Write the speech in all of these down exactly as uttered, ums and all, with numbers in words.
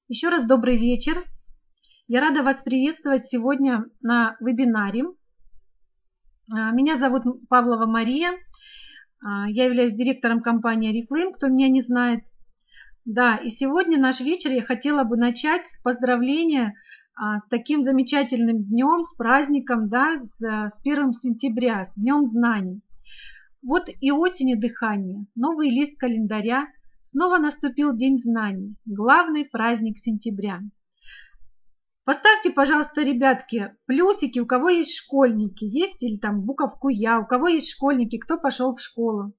Еще раз добрый вечер. Я рада вас приветствовать сегодня на вебинаре. Меня зовут Павлова Мария. Я являюсь директором компании Oriflame, кто меня не знает. Да, и сегодня наш вечер я хотела бы начать с поздравления с таким замечательным днем, с праздником, да, с, с первым сентября, с Днем знаний. Вот и осень, и дыхание, новый лист календаря. Снова наступил День знаний, главный праздник сентября. Поставьте, пожалуйста, ребятки, плюсики, у кого есть школьники, есть или там буковку Я, у кого есть школьники, кто пошел в школу.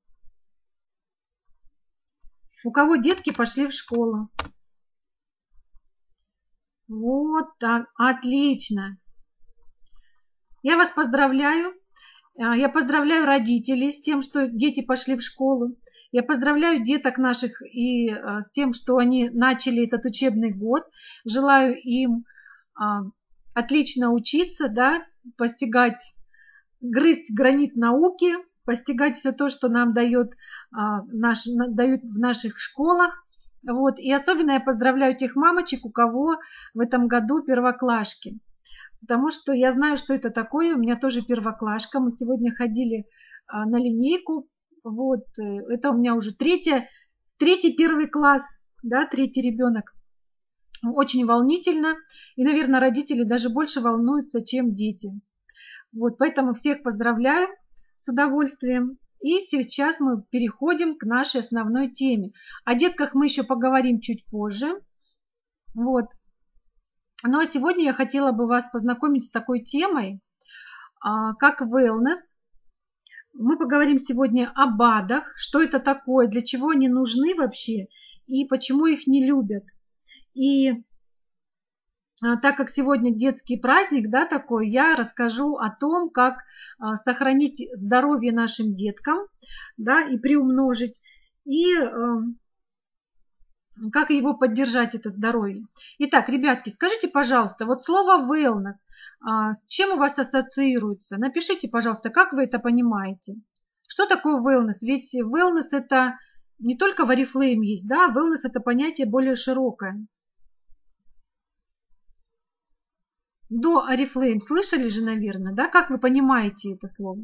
У кого детки пошли в школу. Вот так, отлично. Я вас поздравляю. Я поздравляю родителей с тем, что дети пошли в школу. Я поздравляю деток наших и с тем, что они начали этот учебный год. Желаю им отлично учиться, да, постигать, грызть гранит науки, постигать все то, что нам дает, наш, дают в наших школах. Вот. И особенно я поздравляю тех мамочек, у кого в этом году первоклашки. Потому что я знаю, что это такое. У меня тоже первоклашка. Мы сегодня ходили на линейку. Вот. Это у меня уже третья, третий первый класс, да, третий ребенок. Очень волнительно. И, наверное, родители даже больше волнуются, чем дети. Вот. Поэтому всех поздравляю с удовольствием. И сейчас мы переходим к нашей основной теме. О детках мы еще поговорим чуть позже. Вот. Ну а сегодня я хотела бы вас познакомить с такой темой, как wellness. Мы поговорим сегодня о БАДах, что это такое, для чего они нужны вообще и почему их не любят. И так как сегодня детский праздник, да, такой, я расскажу о том, как сохранить здоровье нашим деткам, да, и приумножить, и как его поддержать, это здоровье. Итак, ребятки, скажите, пожалуйста, вот слово wellness, с чем у вас ассоциируется? Напишите, пожалуйста, как вы это понимаете. Что такое wellness? Ведь wellness это не только в Oriflame есть, да, wellness это понятие более широкое. До Oriflame слышали же, наверное, да, как вы понимаете это слово?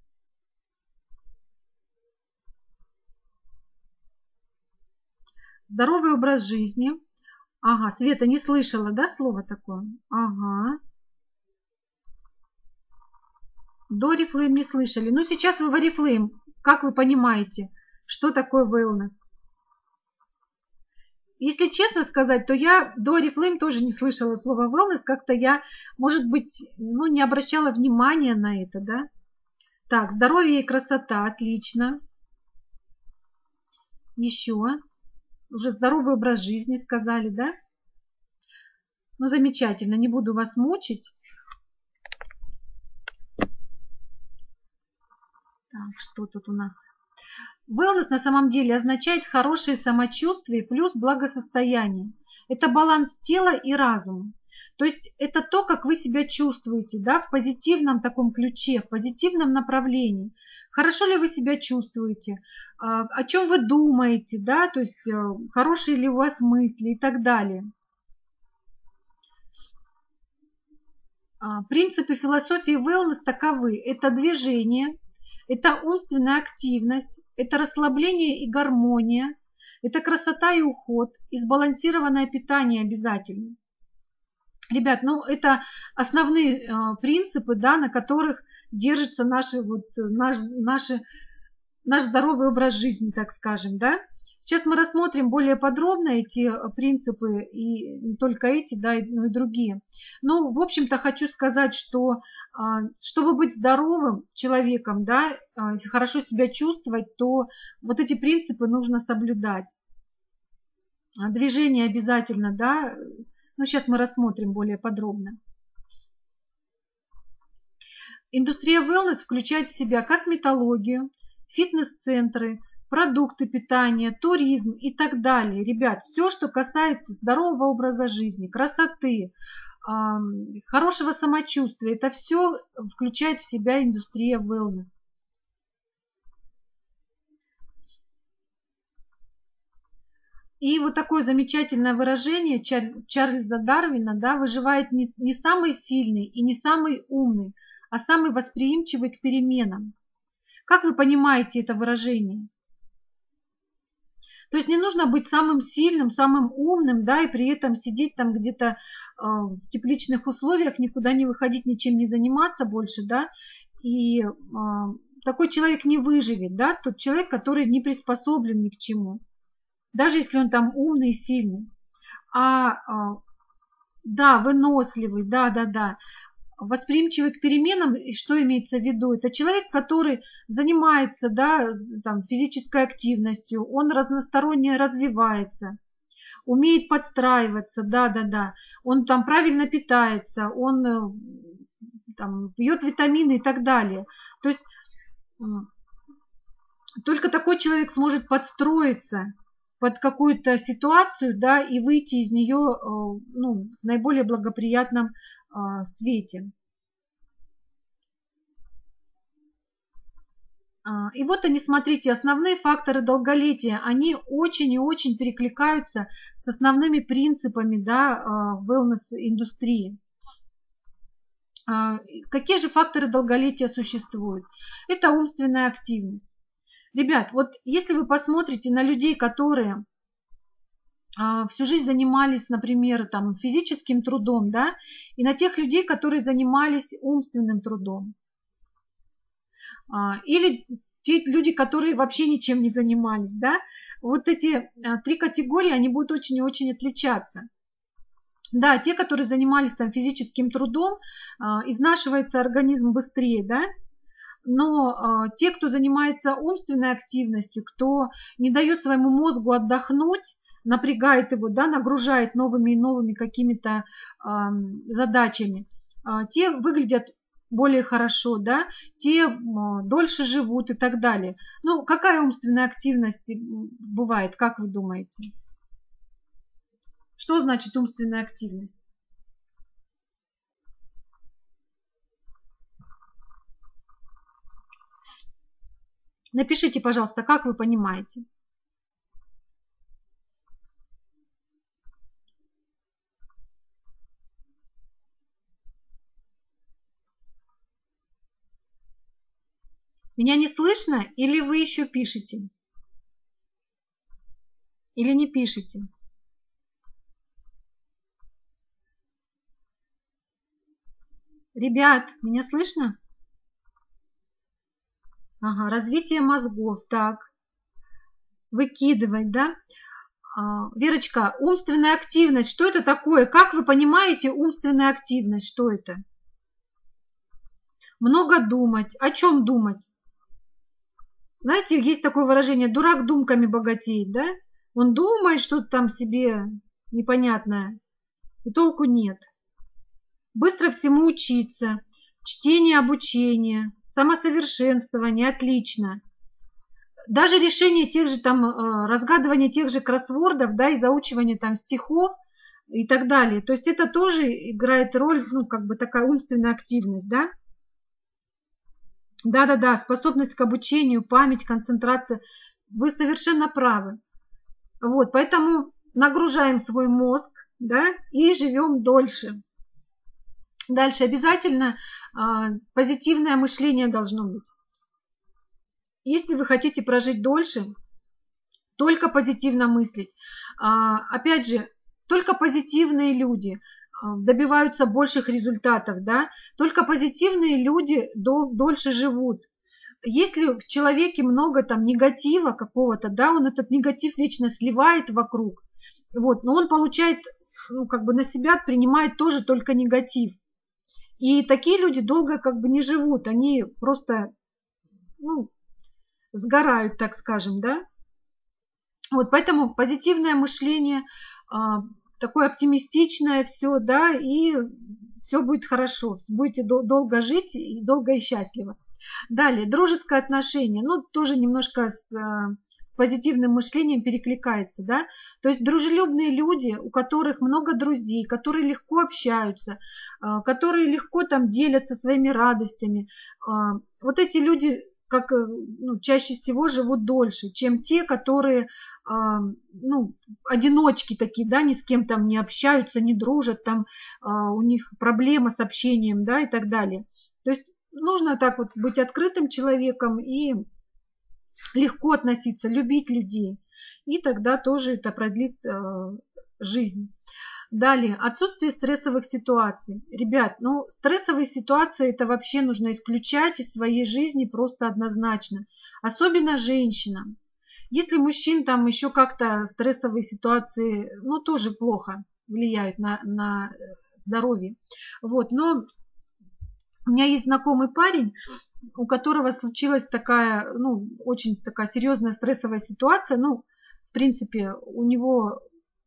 Здоровый образ жизни. Ага, Света не слышала, да, слово такое? Ага. До Oriflame не слышали. Ну, сейчас вы в Oriflame. Как вы понимаете, что такое wellness? Если честно сказать, то я до Oriflame тоже не слышала слова wellness. Как-то я, может быть, ну, не обращала внимания на это, да? Так, здоровье и красота. Отлично. Еще. Уже здоровый образ жизни сказали, да? Ну, замечательно, не буду вас мучить. Так, что тут у нас? Wellness на самом деле означает хорошее самочувствие плюс благосостояние. Это баланс тела и разума. То есть это то, как вы себя чувствуете, да, в позитивном таком ключе, в позитивном направлении. Хорошо ли вы себя чувствуете, о чем вы думаете, да, то есть хорошие ли у вас мысли и так далее. Принципы философии wellness таковы. Это движение, это умственная активность, это расслабление и гармония, это красота и уход, и сбалансированное питание обязательно. Ребят, ну это основные э, принципы, да, на которых держится наши, вот, наш, наши, наш здоровый образ жизни, так скажем. Да? Сейчас мы рассмотрим более подробно эти принципы, и не только эти, да, но и другие. Ну, в общем-то, хочу сказать, что э, чтобы быть здоровым человеком, да, э, хорошо себя чувствовать, то вот эти принципы нужно соблюдать. Движение обязательно, да. Но сейчас мы рассмотрим более подробно. Индустрия wellness включает в себя косметологию, фитнес-центры, продукты питания, туризм и так далее. Ребят, все, что касается здорового образа жизни, красоты, хорошего самочувствия, это все включает в себя индустрия wellness. И вот такое замечательное выражение Чарльза Дарвина, да, выживает не, не самый сильный и не самый умный, а самый восприимчивый к переменам. Как вы понимаете это выражение? То есть не нужно быть самым сильным, самым умным, да, и при этом сидеть там где-то э, в тепличных условиях, никуда не выходить, ничем не заниматься больше, да, и э, такой человек не выживет, да, тот человек, который не приспособлен ни к чему, даже если он там умный и сильный. А, э, да, выносливый, да, да, да. Восприимчивый к переменам, и что имеется в виду? Это человек, который занимается, да, там, физической активностью, он разносторонне развивается, умеет подстраиваться, да, да, да, он там правильно питается, он там, пьет витамины и так далее. То есть только такой человек сможет подстроиться под какую-то ситуацию, да, и выйти из нее, ну, в наиболее благоприятном свете. И вот они, смотрите, основные факторы долголетия, они очень и очень перекликаются с основными принципами, да, wellness-индустрии. Какие же факторы долголетия существуют? Это умственная активность. Ребят, вот если вы посмотрите на людей, которые всю жизнь занимались, например, там, физическим трудом, да, и на тех людей, которые занимались умственным трудом. Или те люди, которые вообще ничем не занимались, да, вот эти три категории, они будут очень и очень отличаться. Да, те, которые занимались там физическим трудом, изнашивается организм быстрее, да, но те, кто занимается умственной активностью, кто не дает своему мозгу отдохнуть, напрягает его, да, нагружает новыми и новыми какими-то э, задачами, э, те выглядят более хорошо, да, те э, дольше живут и так далее. Ну, какая умственная активность бывает, как вы думаете? Что значит умственная активность? Напишите, пожалуйста, как вы понимаете. Меня не слышно или вы еще пишете? Или не пишете? Ребят, меня слышно? Ага, развитие мозгов, так. Выкидывать, да? А, Верочка, умственная активность, что это такое? Как вы понимаете умственная активность, что это? Много думать. О чем думать? Знаете, есть такое выражение, дурак думками богатеет, да? Он думает что-то там себе непонятное, и толку нет. Быстро всему учиться, чтение, обучение, самосовершенствование, отлично. Даже решение тех же там, разгадывание тех же кроссвордов, да, и заучивание там стихов и так далее. То есть это тоже играет роль, ну, как бы такая умственная активность, да? Да-да-да, способность к обучению, память, концентрация. Вы совершенно правы. Вот, поэтому нагружаем свой мозг, да, и живем дольше. Дальше обязательно а, позитивное мышление должно быть. Если вы хотите прожить дольше, только позитивно мыслить. А, опять же, только позитивные люди добиваются больших результатов, да? Только позитивные люди дол- дольше живут. Если в человеке много там негатива какого-то, да, он этот негатив вечно сливает вокруг, вот, но он получает, ну, как бы на себя принимает тоже только негатив. И такие люди долго как бы не живут, они просто, ну, сгорают, так скажем, да. Вот поэтому позитивное мышление, такое оптимистичное все, да, и все будет хорошо, будете долго жить и долго и счастливо. Далее, дружеское отношение, ну, тоже немножко с, с позитивным мышлением перекликается, да, то есть дружелюбные люди, у которых много друзей, которые легко общаются, которые легко там делятся своими радостями, вот эти люди как, ну, чаще всего живут дольше, чем те, которые, ну, одиночки такие, да, ни с кем там не общаются, не дружат, там у них проблемы с общением, да, и так далее. То есть нужно так вот быть открытым человеком и легко относиться, любить людей, и тогда тоже это продлит жизнь. Далее, отсутствие стрессовых ситуаций. Ребят, ну, стрессовые ситуации это вообще нужно исключать из своей жизни просто однозначно. Особенно женщинам. Если мужчин там еще как-то стрессовые ситуации, ну, тоже плохо влияют на, на здоровье. Вот, но у меня есть знакомый парень, у которого случилась такая, ну, очень такая серьезная стрессовая ситуация. Ну, в принципе, у него...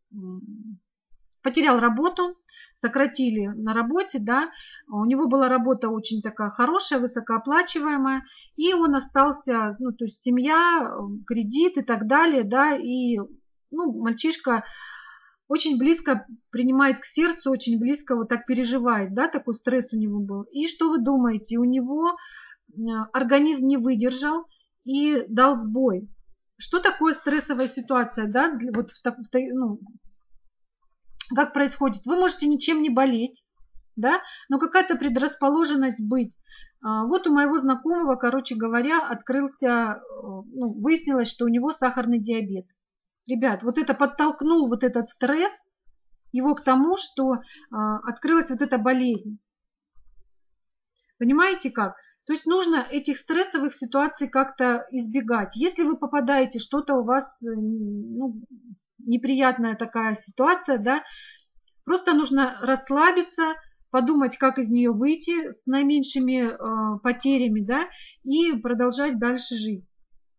Потерял работу, сократили на работе, да, у него была работа очень такая хорошая, высокооплачиваемая, и он остался, ну, то есть семья, кредит и так далее, да, и, ну, мальчишка очень близко принимает к сердцу, очень близко вот так переживает, да, такой стресс у него был. И что вы думаете, у него организм не выдержал и дал сбой. Что такое стрессовая ситуация, да, вот в, в, ну, как происходит? Вы можете ничем не болеть, да, но какая-то предрасположенность быть. Вот у моего знакомого, короче говоря, открылся, ну, выяснилось, что у него сахарный диабет. Ребят, вот это подтолкнул вот этот стресс его к тому, что открылась вот эта болезнь. Понимаете как? То есть нужно этих стрессовых ситуаций как-то избегать. Если вы попадаете, что-то у вас, ну, неприятная такая ситуация, да, просто нужно расслабиться, подумать, как из нее выйти с наименьшими э, потерями, да, и продолжать дальше жить.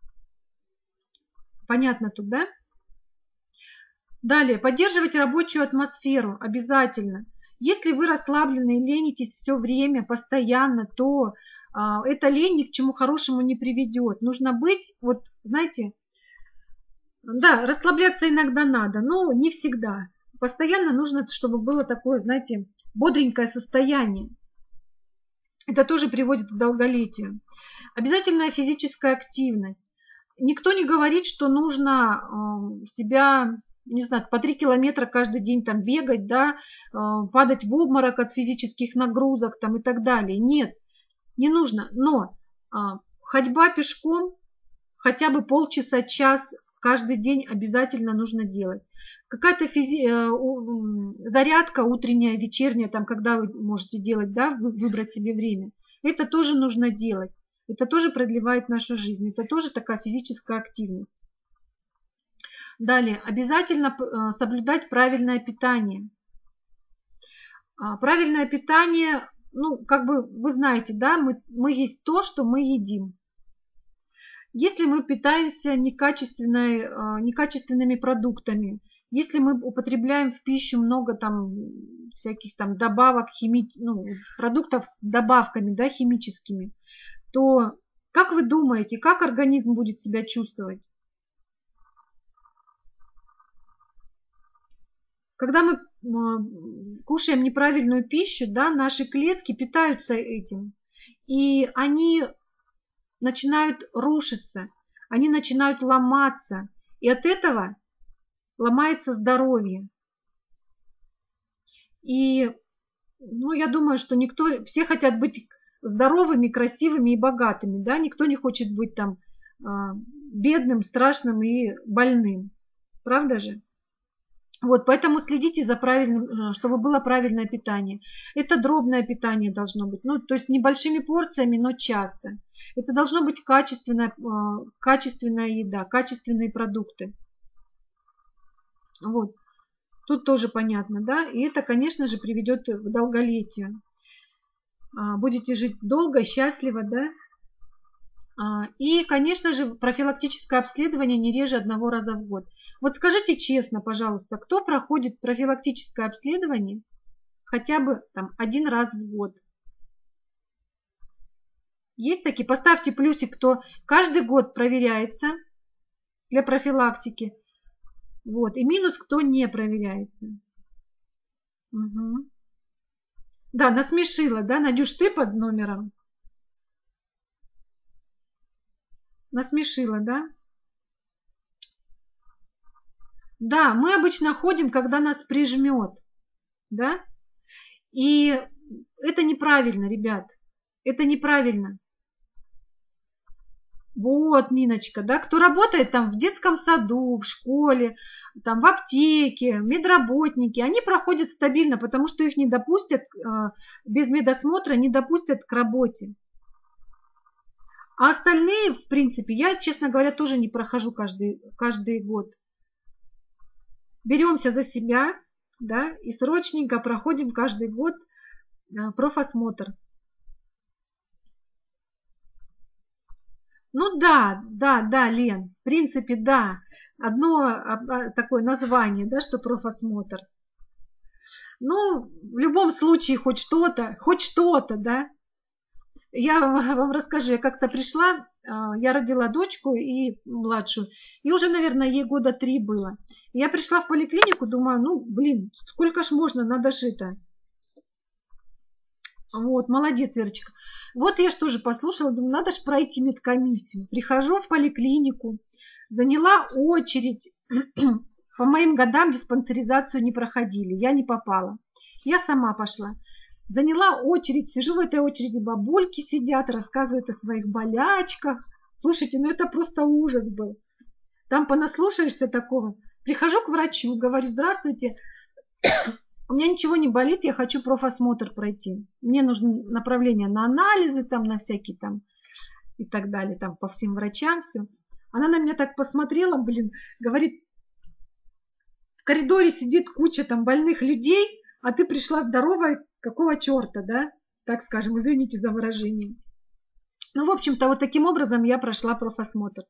Понятно тут, да? Далее, поддерживать рабочую атмосферу обязательно. Если вы расслаблены и ленитесь все время, постоянно, то э, эта лень ни к чему хорошему не приведет. Нужно быть, вот, знаете, да, расслабляться иногда надо, но не всегда. Постоянно нужно, чтобы было такое, знаете, бодренькое состояние. Это тоже приводит к долголетию. Обязательная физическая активность. Никто не говорит, что нужно э, себя, не знаю, по три километра каждый день там бегать, да, э, падать в обморок от физических нагрузок там, и так далее. Нет, не нужно. Но э, ходьба пешком хотя бы полчаса, час каждый день обязательно нужно делать. Какая-то физи... зарядка утренняя, вечерняя, там, когда вы можете делать, да, выбрать себе время. Это тоже нужно делать. Это тоже продлевает нашу жизнь. Это тоже такая физическая активность. Далее. Обязательно соблюдать правильное питание. Правильное питание, ну, как бы вы знаете, да, мы, мы есть то, что мы едим. Если мы питаемся некачественной, некачественными продуктами, если мы употребляем в пищу много там всяких там добавок, хими, ну, продуктов с добавками, да, химическими, то как вы думаете, как организм будет себя чувствовать? Когда мы кушаем неправильную пищу, да, наши клетки питаются этим, и они начинают рушиться, они начинают ломаться, и от этого ломается здоровье. И, ну, я думаю, что никто, все хотят быть здоровыми, красивыми и богатыми, да, никто не хочет быть там бедным, страшным и больным, правда же? Вот, поэтому следите за правильным, чтобы было правильное питание. Это дробное питание должно быть, ну, то есть небольшими порциями, но часто. Это должно быть качественная, качественная еда, качественные продукты. Вот, тут тоже понятно, да, и это, конечно же, приведет к долголетию. Будете жить долго, счастливо, да. И, конечно же, профилактическое обследование не реже одного раза в год. Вот скажите честно, пожалуйста, кто проходит профилактическое обследование хотя бы там один раз в год? Есть такие? Поставьте плюсик, кто каждый год проверяется для профилактики. Вот. И минус, кто не проверяется. Угу. Да, насмешила, да, Надюш, ты под номером? Насмешила, да? Да, мы обычно ходим, когда нас прижмет, да? И это неправильно, ребят. Это неправильно. Вот, Ниночка, да, кто работает там в детском саду, в школе, там в аптеке, медработники, они проходят стабильно, потому что их не допустят, без медосмотра не допустят к работе. А остальные, в принципе, я, честно говоря, тоже не прохожу каждый, каждый год. Беремся за себя, да, и срочненько проходим каждый год профосмотр. Ну да, да, да, Лен, в принципе, да. Одно такое название, да, что профосмотр. Ну, в любом случае, хоть что-то, хоть что-то, да. Я вам расскажу, я как-то пришла, я родила дочку и младшую, и уже, наверное, ей года три было. Я пришла в поликлинику, думаю, ну, блин, сколько ж можно, надо же это. Вот, молодец, Верочка. Вот я что же послушала, думаю, надо же пройти медкомиссию. Прихожу в поликлинику, заняла очередь. По моим годам диспансеризацию не проходили, я не попала. Я сама пошла. Заняла очередь, сижу в этой очереди, бабульки сидят, рассказывают о своих болячках. Слушайте, ну это просто ужас был. Там понаслушаешься такого. Прихожу к врачу, говорю, здравствуйте, у меня ничего не болит, я хочу профосмотр пройти. Мне нужно направление на анализы, там, на всякие там и так далее, там по всем врачам все. Она на меня так посмотрела, блин, говорит, в коридоре сидит куча там больных людей, а ты пришла здоровая, какого черта, да? Так скажем, извините за выражение. Ну, в общем-то, вот таким образом я прошла профосмотр.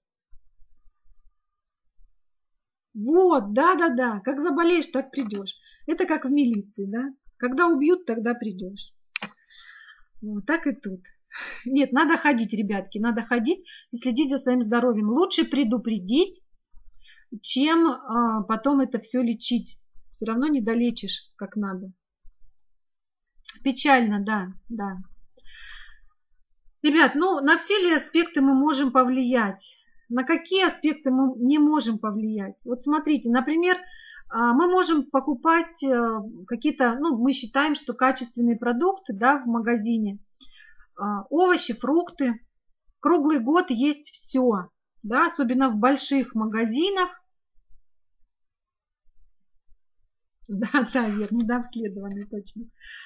Вот, да-да-да, как заболеешь, так придешь. Это как в милиции, да? Когда убьют, тогда придешь. Вот так и тут. Нет, надо ходить, ребятки, надо ходить и следить за своим здоровьем. Лучше предупредить, чем а, потом это все лечить. Все равно не долечишь, как надо. Печально, да, да. Ребят, ну, на все ли аспекты мы можем повлиять? На какие аспекты мы не можем повлиять? Вот смотрите, например, мы можем покупать какие-то, ну, мы считаем, что качественные продукты, да, в магазине. Овощи, фрукты. Круглый год есть все, да, особенно в больших магазинах. Да, да, верно, недообследованный, точно.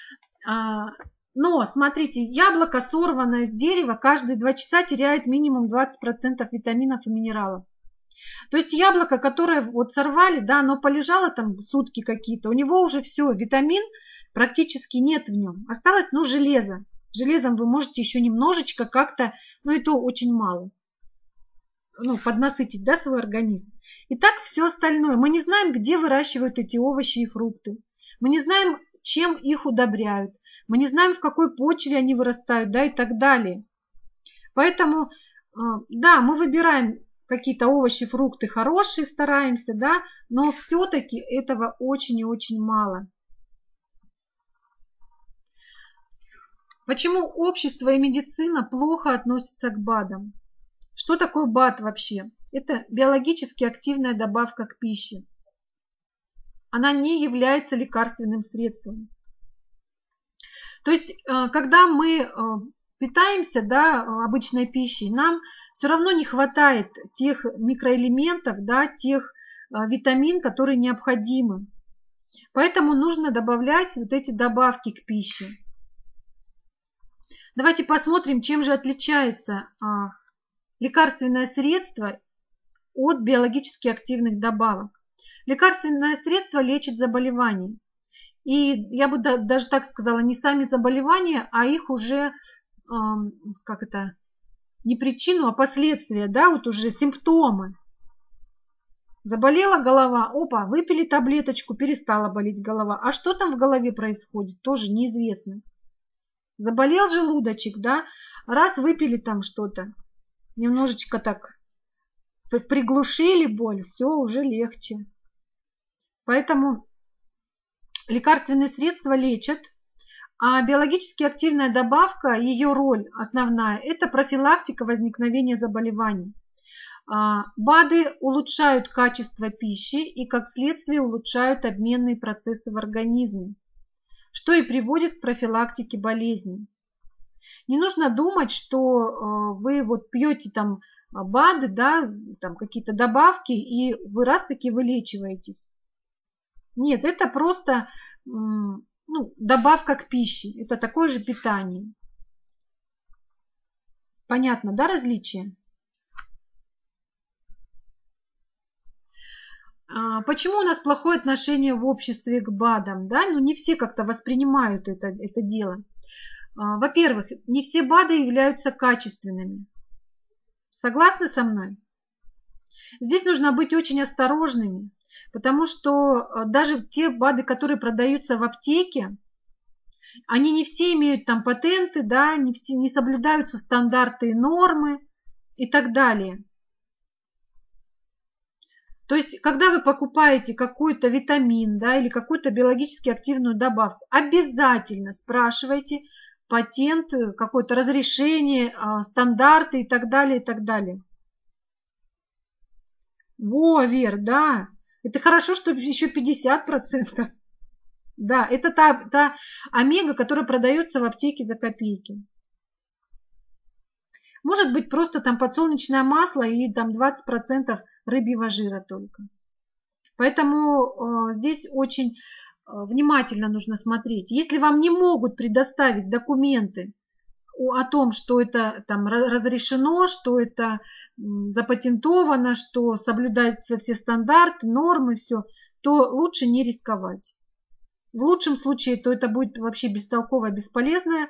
Но, смотрите, яблоко, сорванное с дерева, каждые два часа теряет минимум двадцать процентов витаминов и минералов. То есть яблоко, которое вот сорвали, да, оно полежало там сутки какие-то, у него уже все, витамин практически нет в нем. Осталось, ну, железо. Железом вы можете еще немножечко как-то, ну, и то очень мало, ну, поднасытить, да, свой организм. И так все остальное. Мы не знаем, где выращивают эти овощи и фрукты. Мы не знаем, чем их удобряют. Мы не знаем, в какой почве они вырастают, да, и так далее. Поэтому, да, мы выбираем какие-то овощи, фрукты хорошие, стараемся, да, но все-таки этого очень и очень мало. Почему общество и медицина плохо относятся к БАДам? Что такое БАД вообще? Это биологически активная добавка к пище. Она не является лекарственным средством. То есть, когда мы питаемся, да, обычной пищей, нам все равно не хватает тех микроэлементов, да, тех витамин, которые необходимы. Поэтому нужно добавлять вот эти добавки к пище. Давайте посмотрим, чем же отличается лекарственное средство от биологически активных добавок. Лекарственное средство лечит заболевания. И я бы даже так сказала, не сами заболевания, а их уже, как это, не причину, а последствия, да, вот уже симптомы. Заболела голова, опа, выпили таблеточку, перестала болеть голова. А что там в голове происходит, тоже неизвестно. Заболел желудочек, да, раз выпили там что-то, немножечко так приглушили боль, все, уже легче. Поэтому лекарственные средства лечат, а биологически активная добавка, ее роль основная, это профилактика возникновения заболеваний. БАДы улучшают качество пищи и, как следствие, улучшают обменные процессы в организме, что и приводит к профилактике болезней. Не нужно думать, что вы вот пьете там БАДы, да, там какие-то добавки, и вы раз-таки вылечиваетесь. Нет, это просто ну, добавка к пище. Это такое же питание. Понятно, да, различие? Почему у нас плохое отношение в обществе к БАДам? Да? Ну, не все как-то воспринимают это, это дело. Во-первых, не все БАДы являются качественными. Согласны со мной? Здесь нужно быть очень осторожными, потому что даже те БАДы, которые продаются в аптеке, они не все имеют там патенты, да, не, все, не соблюдаются стандарты и нормы и так далее. То есть, когда вы покупаете какой-то витамин, да, или какую-то биологически активную добавку, обязательно спрашивайте патент, какое-то разрешение, стандарты и так далее, и так далее. Во, Вер, да, это хорошо, что еще пятьдесят процентов. Да, это та, та омега, которая продается в аптеке за копейки. Может быть, просто там подсолнечное масло и там двадцать процентов рыбьего жира только. Поэтому э, здесь очень э, внимательно нужно смотреть. Если вам не могут предоставить документы о том, что это там разрешено, что это запатентовано, что соблюдаются все стандарты, нормы, все, то лучше не рисковать. В лучшем случае, то это будет вообще бестолковая, бесполезная,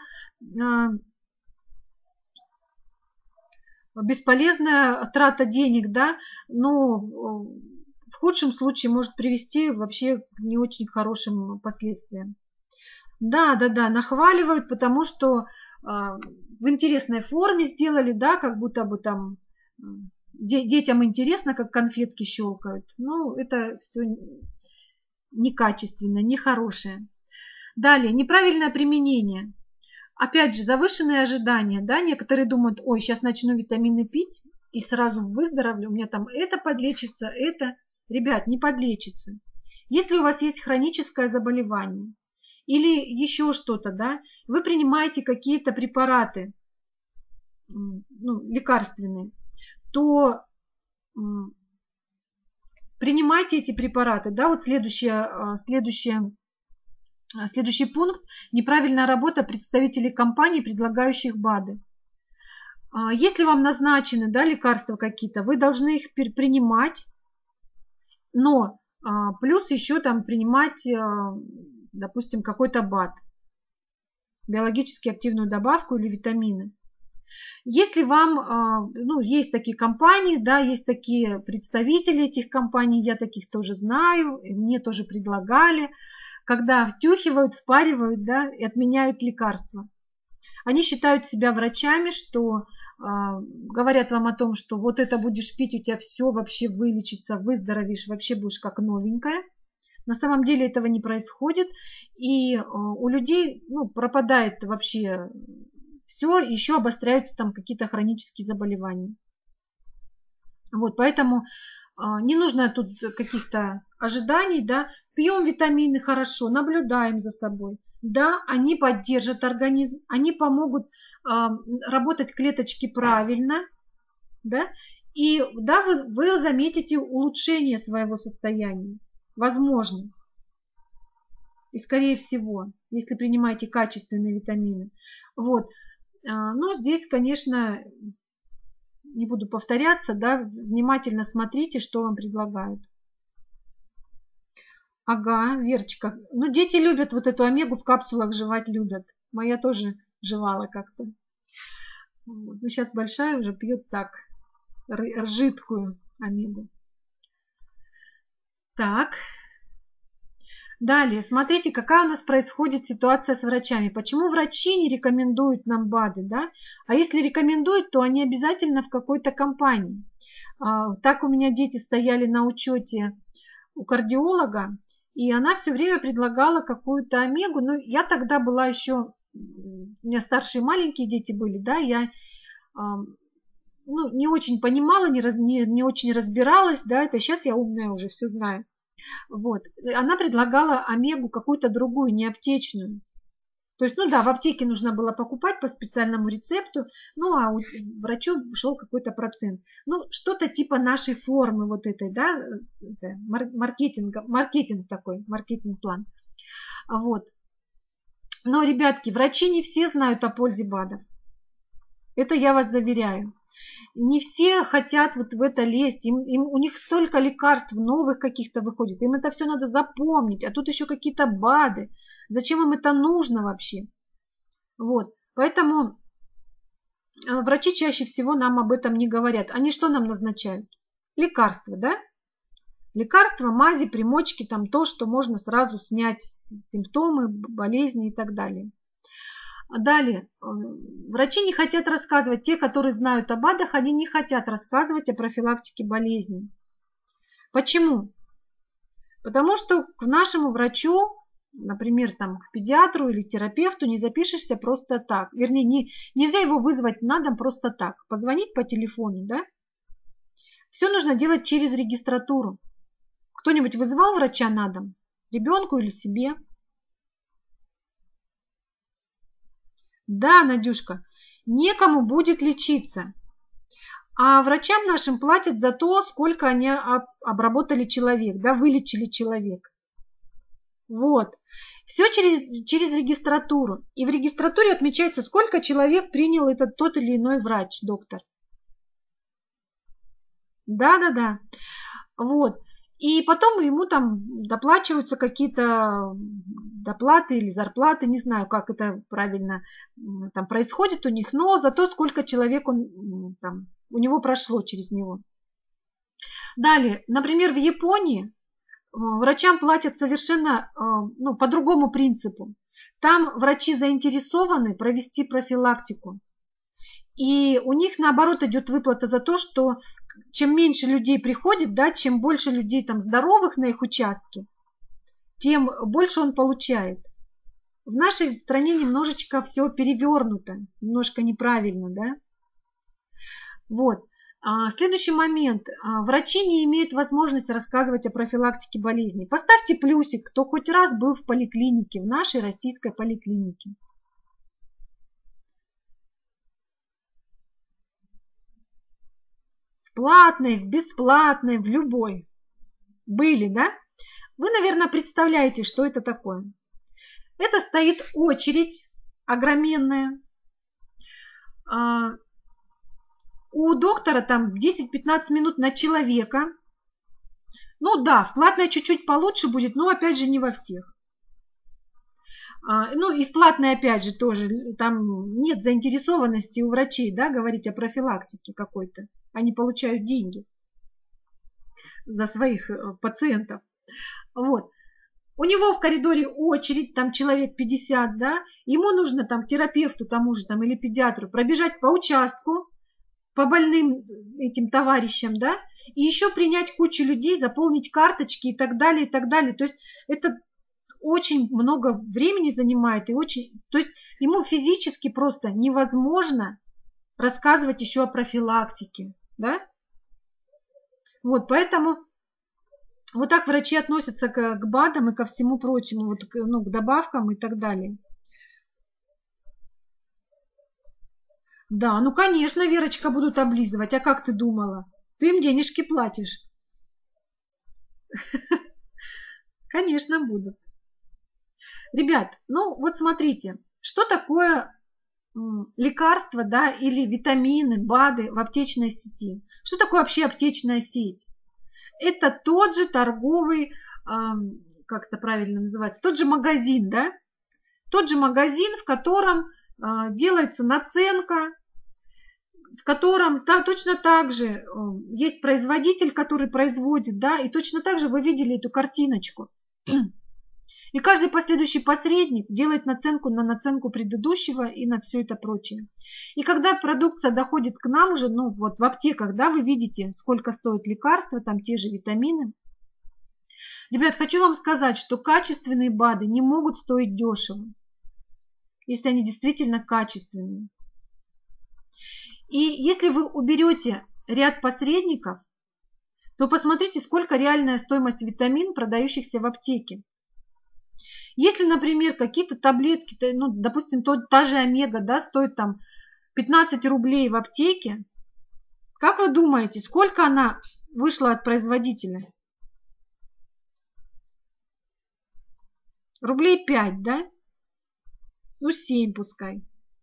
бесполезная трата денег, да, но в худшем случае может привести вообще к не очень хорошим последствиям. Да, да, да, нахваливают, потому что в интересной форме сделали, да, как будто бы там детям интересно, как конфетки щелкают. Ну, это все некачественно, нехорошее. Далее, неправильное применение. Опять же, завышенные ожидания. Да? Некоторые думают, ой, сейчас начну витамины пить и сразу выздоровлю. У меня там это подлечится, это. Ребят, не подлечится. Если у вас есть хроническое заболевание или еще что-то, да, вы принимаете какие-то препараты, ну, лекарственные, то принимайте эти препараты. Да, вот следующее, следующее, следующий пункт – неправильная работа представителей компаний, предлагающих БАДы. Если вам назначены, да, лекарства какие-то, вы должны их принимать, но плюс еще там принимать, допустим, какой-то БАД, биологически активную добавку или витамины. Если вам, ну, есть такие компании, да, есть такие представители этих компаний, я таких тоже знаю, мне тоже предлагали, когда втюхивают, впаривают, да, и отменяют лекарства. Они считают себя врачами, что э, говорят вам о том, что вот это будешь пить, у тебя все вообще вылечится, выздоровеешь, вообще будешь как новенькая. На самом деле этого не происходит, и э, у людей, ну, пропадает вообще все, еще обостряются там какие-то хронические заболевания. Вот, поэтому э, не нужно тут каких-то ожиданий, да, пьем витамины хорошо, наблюдаем за собой. Да, они поддержат организм, они помогут э, работать клеточки правильно, да, и да, вы, вы заметите улучшение своего состояния, возможно, и скорее всего, если принимаете качественные витамины. Вот, э, но здесь, конечно, не буду повторяться, да, внимательно смотрите, что вам предлагают. Ага, Верочка. Ну, дети любят вот эту омегу в капсулах жевать, любят. Моя тоже жевала как-то. Вот. Но сейчас большая уже пьет так, жидкую омегу. Так. Далее, смотрите, какая у нас происходит ситуация с врачами. Почему врачи не рекомендуют нам БАДы, да? А если рекомендуют, то они обязательно в какой-то компании. А, так у меня дети стояли на учете у кардиолога, и она все время предлагала какую-то омегу. Ну, я тогда была еще, у меня старшие маленькие дети были, да, я ну, не очень понимала, не, раз, не, не очень разбиралась, да, это сейчас я умная уже, все знаю. Вот. Она предлагала омегу какую-то другую, не аптечную. То есть, ну да, в аптеке нужно было покупать по специальному рецепту, ну а у, врачу шел какой-то процент. Ну, что-то типа нашей формы вот этой, да, это, маркетинга, маркетинг такой, маркетинг-план. Вот. Но, ребятки, врачи не все знают о пользе БАДов. Это я вас заверяю. Не все хотят вот в это лезть. Им, им, у них столько лекарств новых каких-то выходит. Им это все надо запомнить. А тут еще какие-то БАДы. Зачем им это нужно вообще? Вот. Поэтому врачи чаще всего нам об этом не говорят. Они что нам назначают? Лекарства, да? Лекарства, мази, примочки, там то, что можно сразу снять симптомы, болезни и так далее. Далее, врачи не хотят рассказывать, те, которые знают о БАДах, они не хотят рассказывать о профилактике болезней. Почему? Потому что к нашему врачу, например, там, к педиатру или терапевту не запишешься просто так. Вернее, не, нельзя его вызвать на дом просто так. Позвонить по телефону, да? Все нужно делать через регистратуру. Кто-нибудь вызывал врача на дом? Ребенку или себе? Да, Надюшка, некому будет лечиться. А врачам нашим платят за то, сколько они обработали человек, да, вылечили человека. Вот. Все через, через регистратуру. И в регистратуре отмечается, сколько человек принял этот тот или иной врач, доктор. Да-да-да. Вот. И потом ему там доплачиваются какие-то доплаты или зарплаты, не знаю, как это правильно там происходит у них, но за то, сколько человек он, там, у него прошло через него. Далее, например, в Японии врачам платят совершенно ну, по другому принципу. Там врачи заинтересованы провести профилактику. И у них, наоборот, идет выплата за то, что чем меньше людей приходит, да, чем больше людей там здоровых на их участке, тем больше он получает. В нашей стране немножечко все перевернуто, немножко неправильно, да. Вот. А, следующий момент. А, врачи не имеют возможности рассказывать о профилактике болезней. Поставьте плюсик, кто хоть раз был в поликлинике, в нашей российской поликлинике. Платной, в бесплатной, в любой. Были, да? Вы, наверное, представляете, что это такое. Это стоит очередь огроменная. У доктора там десять-пятнадцать минут на человека. Ну да, в платной чуть-чуть получше будет, но опять же не во всех. Ну и в платной опять же тоже, там нет заинтересованности у врачей, да, говорить о профилактике какой-то. Они получают деньги за своих пациентов. Вот. У него в коридоре очередь, там человек пятьдесят, да, ему нужно там терапевту тому же там или педиатру пробежать по участку, по больным этим товарищам, да, и еще принять кучу людей, заполнить карточки и так далее, и так далее. То есть это очень много времени занимает, и очень, то есть ему физически просто невозможно рассказывать еще о профилактике, да. Вот, поэтому вот так врачи относятся к, к БАДам и ко всему прочему, вот, к, ну, к добавкам и так далее. Да, ну, конечно, Верочка, будут облизывать. А как ты думала? Ты им денежки платишь. Конечно, будут. Ребят, ну, вот смотрите, что такое лекарства, да, или витамины, БАДы в аптечной сети? Что такое вообще аптечная сеть? Это тот же торговый, как это правильно называется, тот же магазин, да? Тот же магазин, в котором делается наценка, в котором та, точно так же есть производитель, который производит, да, и точно так же вы видели эту картиночку. И каждый последующий посредник делает наценку на наценку предыдущего и на все это прочее. И когда продукция доходит к нам уже, ну вот в аптеках, да, вы видите, сколько стоят лекарства, там те же витамины. Ребят, хочу вам сказать, что качественные БАДы не могут стоить дешево, если они действительно качественные. И если вы уберете ряд посредников, то посмотрите, сколько реальная стоимость витамин, продающихся в аптеке. Если, например, какие-то таблетки, ну, допустим, тот, та же омега, да, стоит там пятнадцать рублей в аптеке, как вы думаете, сколько она вышла от производителя? Рублей пять, да? Ну, семь пускай.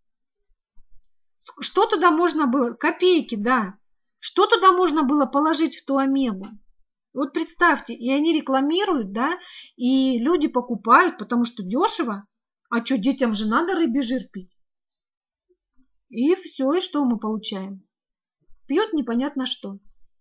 Что туда можно было? Копейки, да. Что туда можно было положить в ту омегу? Вот представьте, и они рекламируют, да, и люди покупают, потому что дешево. А что, детям же надо рыбий жир пить? И все, и что мы получаем? Пьют непонятно что.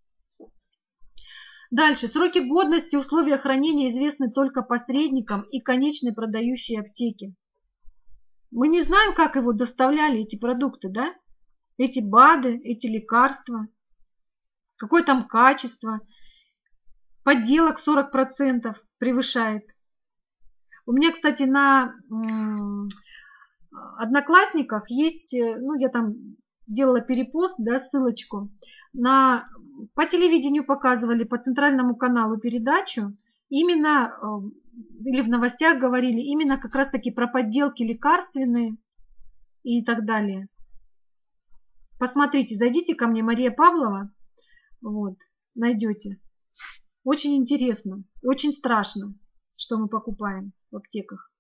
Дальше. Сроки годности, условия хранения известны только посредникам и конечной продающей аптеке. Мы не знаем, как его доставляли, эти продукты, да? Эти БАДы, эти лекарства. Какое там качество. Подделок сорок процентов превышает. У меня, кстати, на Одноклассниках есть, ну, я там делала перепост, да, ссылочку. На, по телевидению показывали, по центральному каналу передачу. Именно, или в новостях говорили, именно как раз-таки про подделки лекарственные и так далее. Посмотрите, зайдите ко мне, Мария Павлова, вот, найдете. Очень интересно, очень страшно, что мы покупаем в аптеках.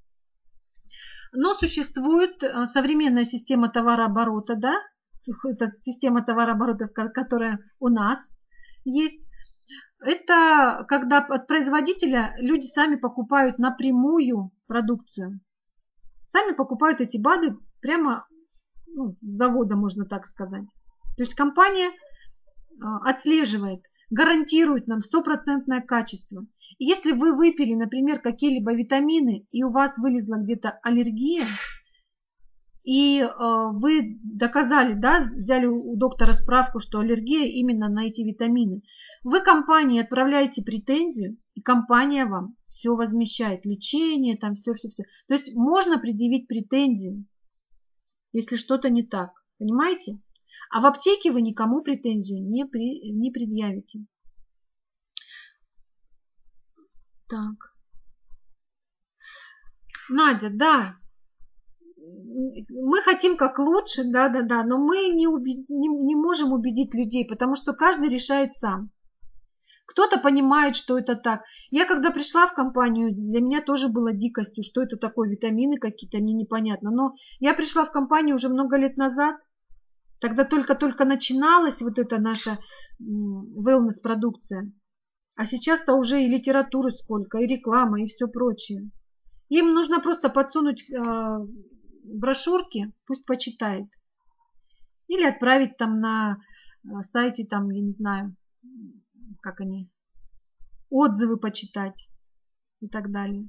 Но существует современная система товарооборота, да, это система товарооборота, которая у нас есть. Это когда от производителя люди сами покупают напрямую продукцию. Сами покупают эти БАДы прямо, ну, с завода, можно так сказать. То есть компания отслеживает, гарантирует нам стопроцентное качество. И если вы выпили, например, какие-либо витамины, и у вас вылезла где-то аллергия, и э, вы доказали, да, взяли у доктора справку, что аллергия именно на эти витамины, вы компании отправляете претензию, и компания вам все возмещает, лечение, там все-все-все. То есть можно предъявить претензию, если что-то не так, понимаете? А в аптеке вы никому претензию не, при, не предъявите. Так. Надя, да. Мы хотим как лучше, да-да-да, но мы не, убед... не, не можем убедить людей, потому что каждый решает сам. Кто-то понимает, что это так. Я когда пришла в компанию, для меня тоже было дикостью, что это такое, витамины какие-то, мне непонятно. Но я пришла в компанию уже много лет назад, тогда только-только начиналась вот эта наша wellness-продукция. А сейчас-то уже и литературы сколько, и реклама, и все прочее. Им нужно просто подсунуть э, брошюрки, пусть почитает. Или отправить там на сайте, там, я не знаю, как они, отзывы почитать и так далее.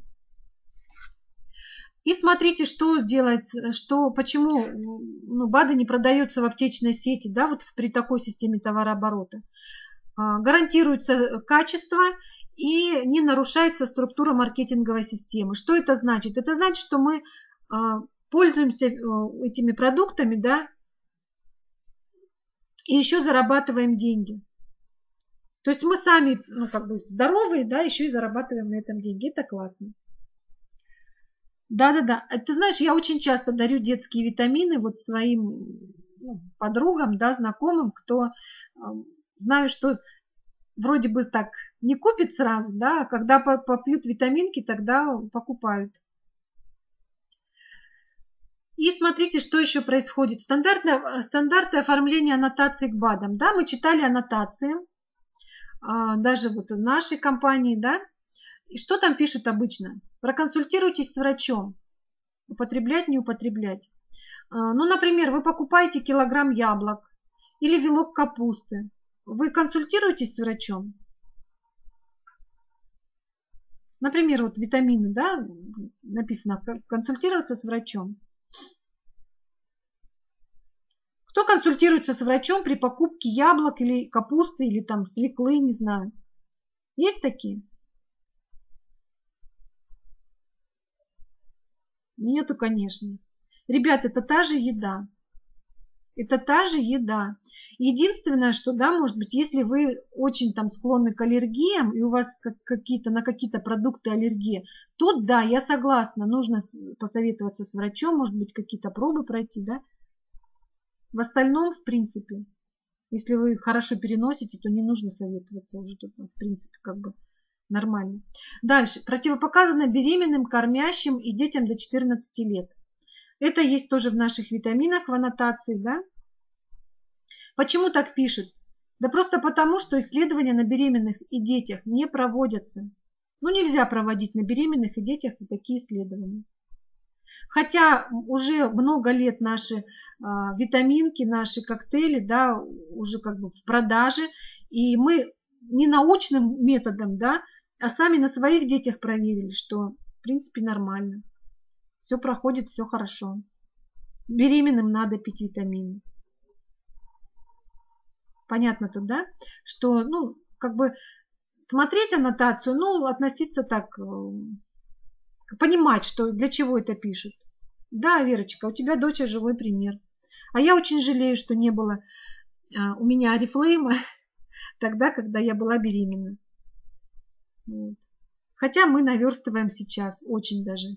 И смотрите, что делать, что, почему, ну, БАДы не продаются в аптечной сети, да, вот при такой системе товарооборота. Гарантируется качество и не нарушается структура маркетинговой системы. Что это значит? Это значит, что мы пользуемся этими продуктами, да, и еще зарабатываем деньги. То есть мы сами, ну, как бы здоровые, да, еще и зарабатываем на этом деньги. Это классно. Да-да-да. Ты знаешь, я очень часто дарю детские витамины вот своим, ну, подругам, да, знакомым, кто, э, знаю, что вроде бы так не купит сразу, да, а когда попьют витаминки, тогда покупают. И смотрите, что еще происходит. Стандартное, стандарты оформления аннотаций к БАДам. Да, мы читали аннотации, даже вот в нашей компании, да. И что там пишут обычно? Проконсультируйтесь с врачом. Употреблять, не употреблять. Ну, например, вы покупаете килограмм яблок или вилок капусты. Вы консультируетесь с врачом? Например, вот витамины, да, написано консультироваться с врачом. Кто консультируется с врачом при покупке яблок или капусты, или там свеклы, не знаю. Есть такие? Нету, конечно. Ребята, это та же еда. Это та же еда. Единственное, что, да, может быть, если вы очень там склонны к аллергиям, и у вас какие-то на какие-то продукты аллергия, тут, да, я согласна, нужно посоветоваться с врачом, может быть, какие-то пробы пройти, да. В остальном, в принципе, если вы хорошо переносите, то не нужно советоваться уже тут, в принципе, как бы нормально. Дальше. Противопоказано беременным, кормящим и детям до четырнадцати лет. Это есть тоже в наших витаминах, в аннотации, да? Почему так пишут? Да просто потому, что исследования на беременных и детях не проводятся. Ну, нельзя проводить на беременных и детях такие исследования. Хотя уже много лет наши а, витаминки, наши коктейли, да, уже как бы в продаже, и мы не научным методом, да, а сами на своих детях проверили, что в принципе нормально. Все проходит, все хорошо. Беременным надо пить витамины. Понятно тут, да? Что, ну, как бы смотреть аннотацию, ну, относиться так, понимать, что для чего это пишут. Да, Верочка, у тебя дочь живой пример. А я очень жалею, что не было а, у меня Орифлейма тогда, когда я была беременна. Вот. Хотя мы наверстываем сейчас, очень даже.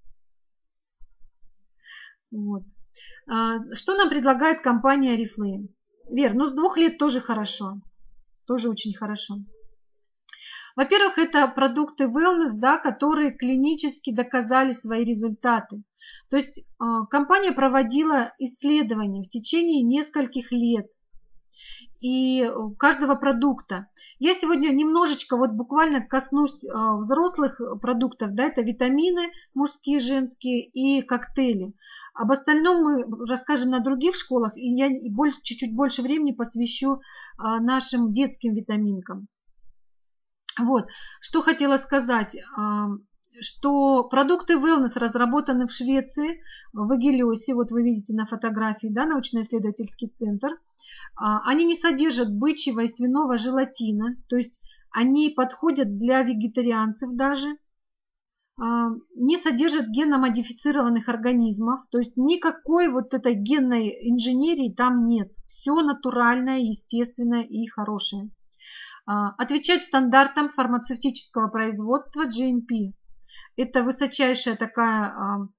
Вот. А, что нам предлагает компания Oriflame? Вер, ну с двух лет тоже хорошо. Тоже очень хорошо. Во-первых, это продукты wellness, да, которые клинически доказали свои результаты. То есть э, компания проводила исследования в течение нескольких лет и каждого продукта. Я сегодня немножечко, вот буквально коснусь э, взрослых продуктов, да, это витамины мужские, женские и коктейли. Об остальном мы расскажем на других школах, и я больше, чуть-чуть больше времени посвящу э, нашим детским витаминкам. Вот, что хотела сказать, что продукты wellness разработаны в Швеции, в Эгелиосе, вот вы видите на фотографии, да, научно-исследовательский центр. Они не содержат бычьего и свиного желатина, то есть они подходят для вегетарианцев даже, не содержат генно-модифицированных организмов, то есть никакой вот этой генной инженерии там нет. Все натуральное, естественное и хорошее. Отвечают стандартам фармацевтического производства джи эм пи. Это высочайшая такая,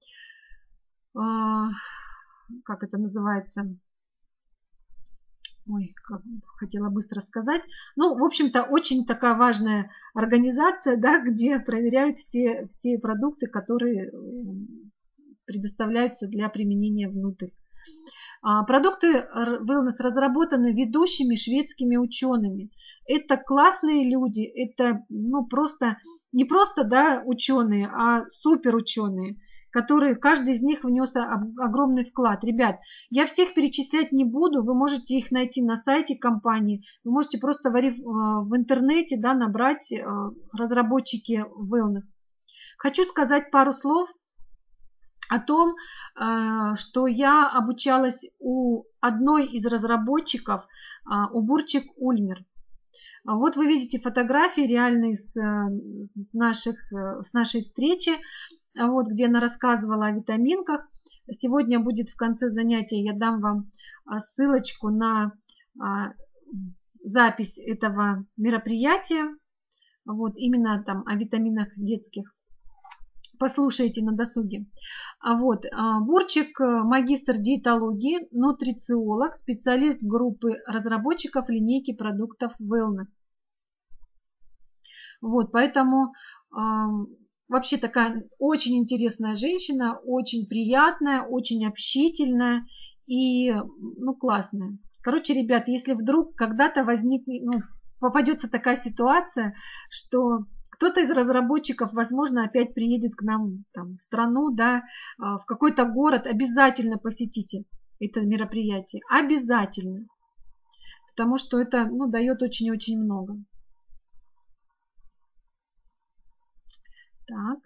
как это называется, ой, как хотела быстро сказать. Ну, в общем-то, очень такая важная организация, да, где проверяют все, все продукты, которые предоставляются для применения внутрь. Продукты wellness разработаны ведущими шведскими учеными. Это классные люди, это ну, просто, не просто да, ученые, а супер ученые, которые, каждый из них внес огромный вклад. Ребят, я всех перечислять не буду, вы можете их найти на сайте компании, вы можете просто в интернете да, набрать разработчики wellness. Хочу сказать пару слов о том, что я обучалась у одной из разработчиков, у Бурчик Ульмер. Вот вы видите фотографии реальные с, наших, с нашей встречи, вот, где она рассказывала о витаминках. Сегодня будет в конце занятия, я дам вам ссылочку на запись этого мероприятия, вот, именно там о витаминах детских. Послушайте на досуге. Вот. Бурчик, магистр диетологии, нутрициолог, специалист группы разработчиков линейки продуктов wellness. Вот, поэтому э, вообще такая очень интересная женщина, очень приятная, очень общительная и ну, классная. Короче, ребят, если вдруг когда-то возникнет, ну, попадется такая ситуация, что кто-то из разработчиков, возможно, опять приедет к нам там, в страну, да, в какой-то город, обязательно посетите это мероприятие. Обязательно. Потому что это ну, дает очень-очень много. Так.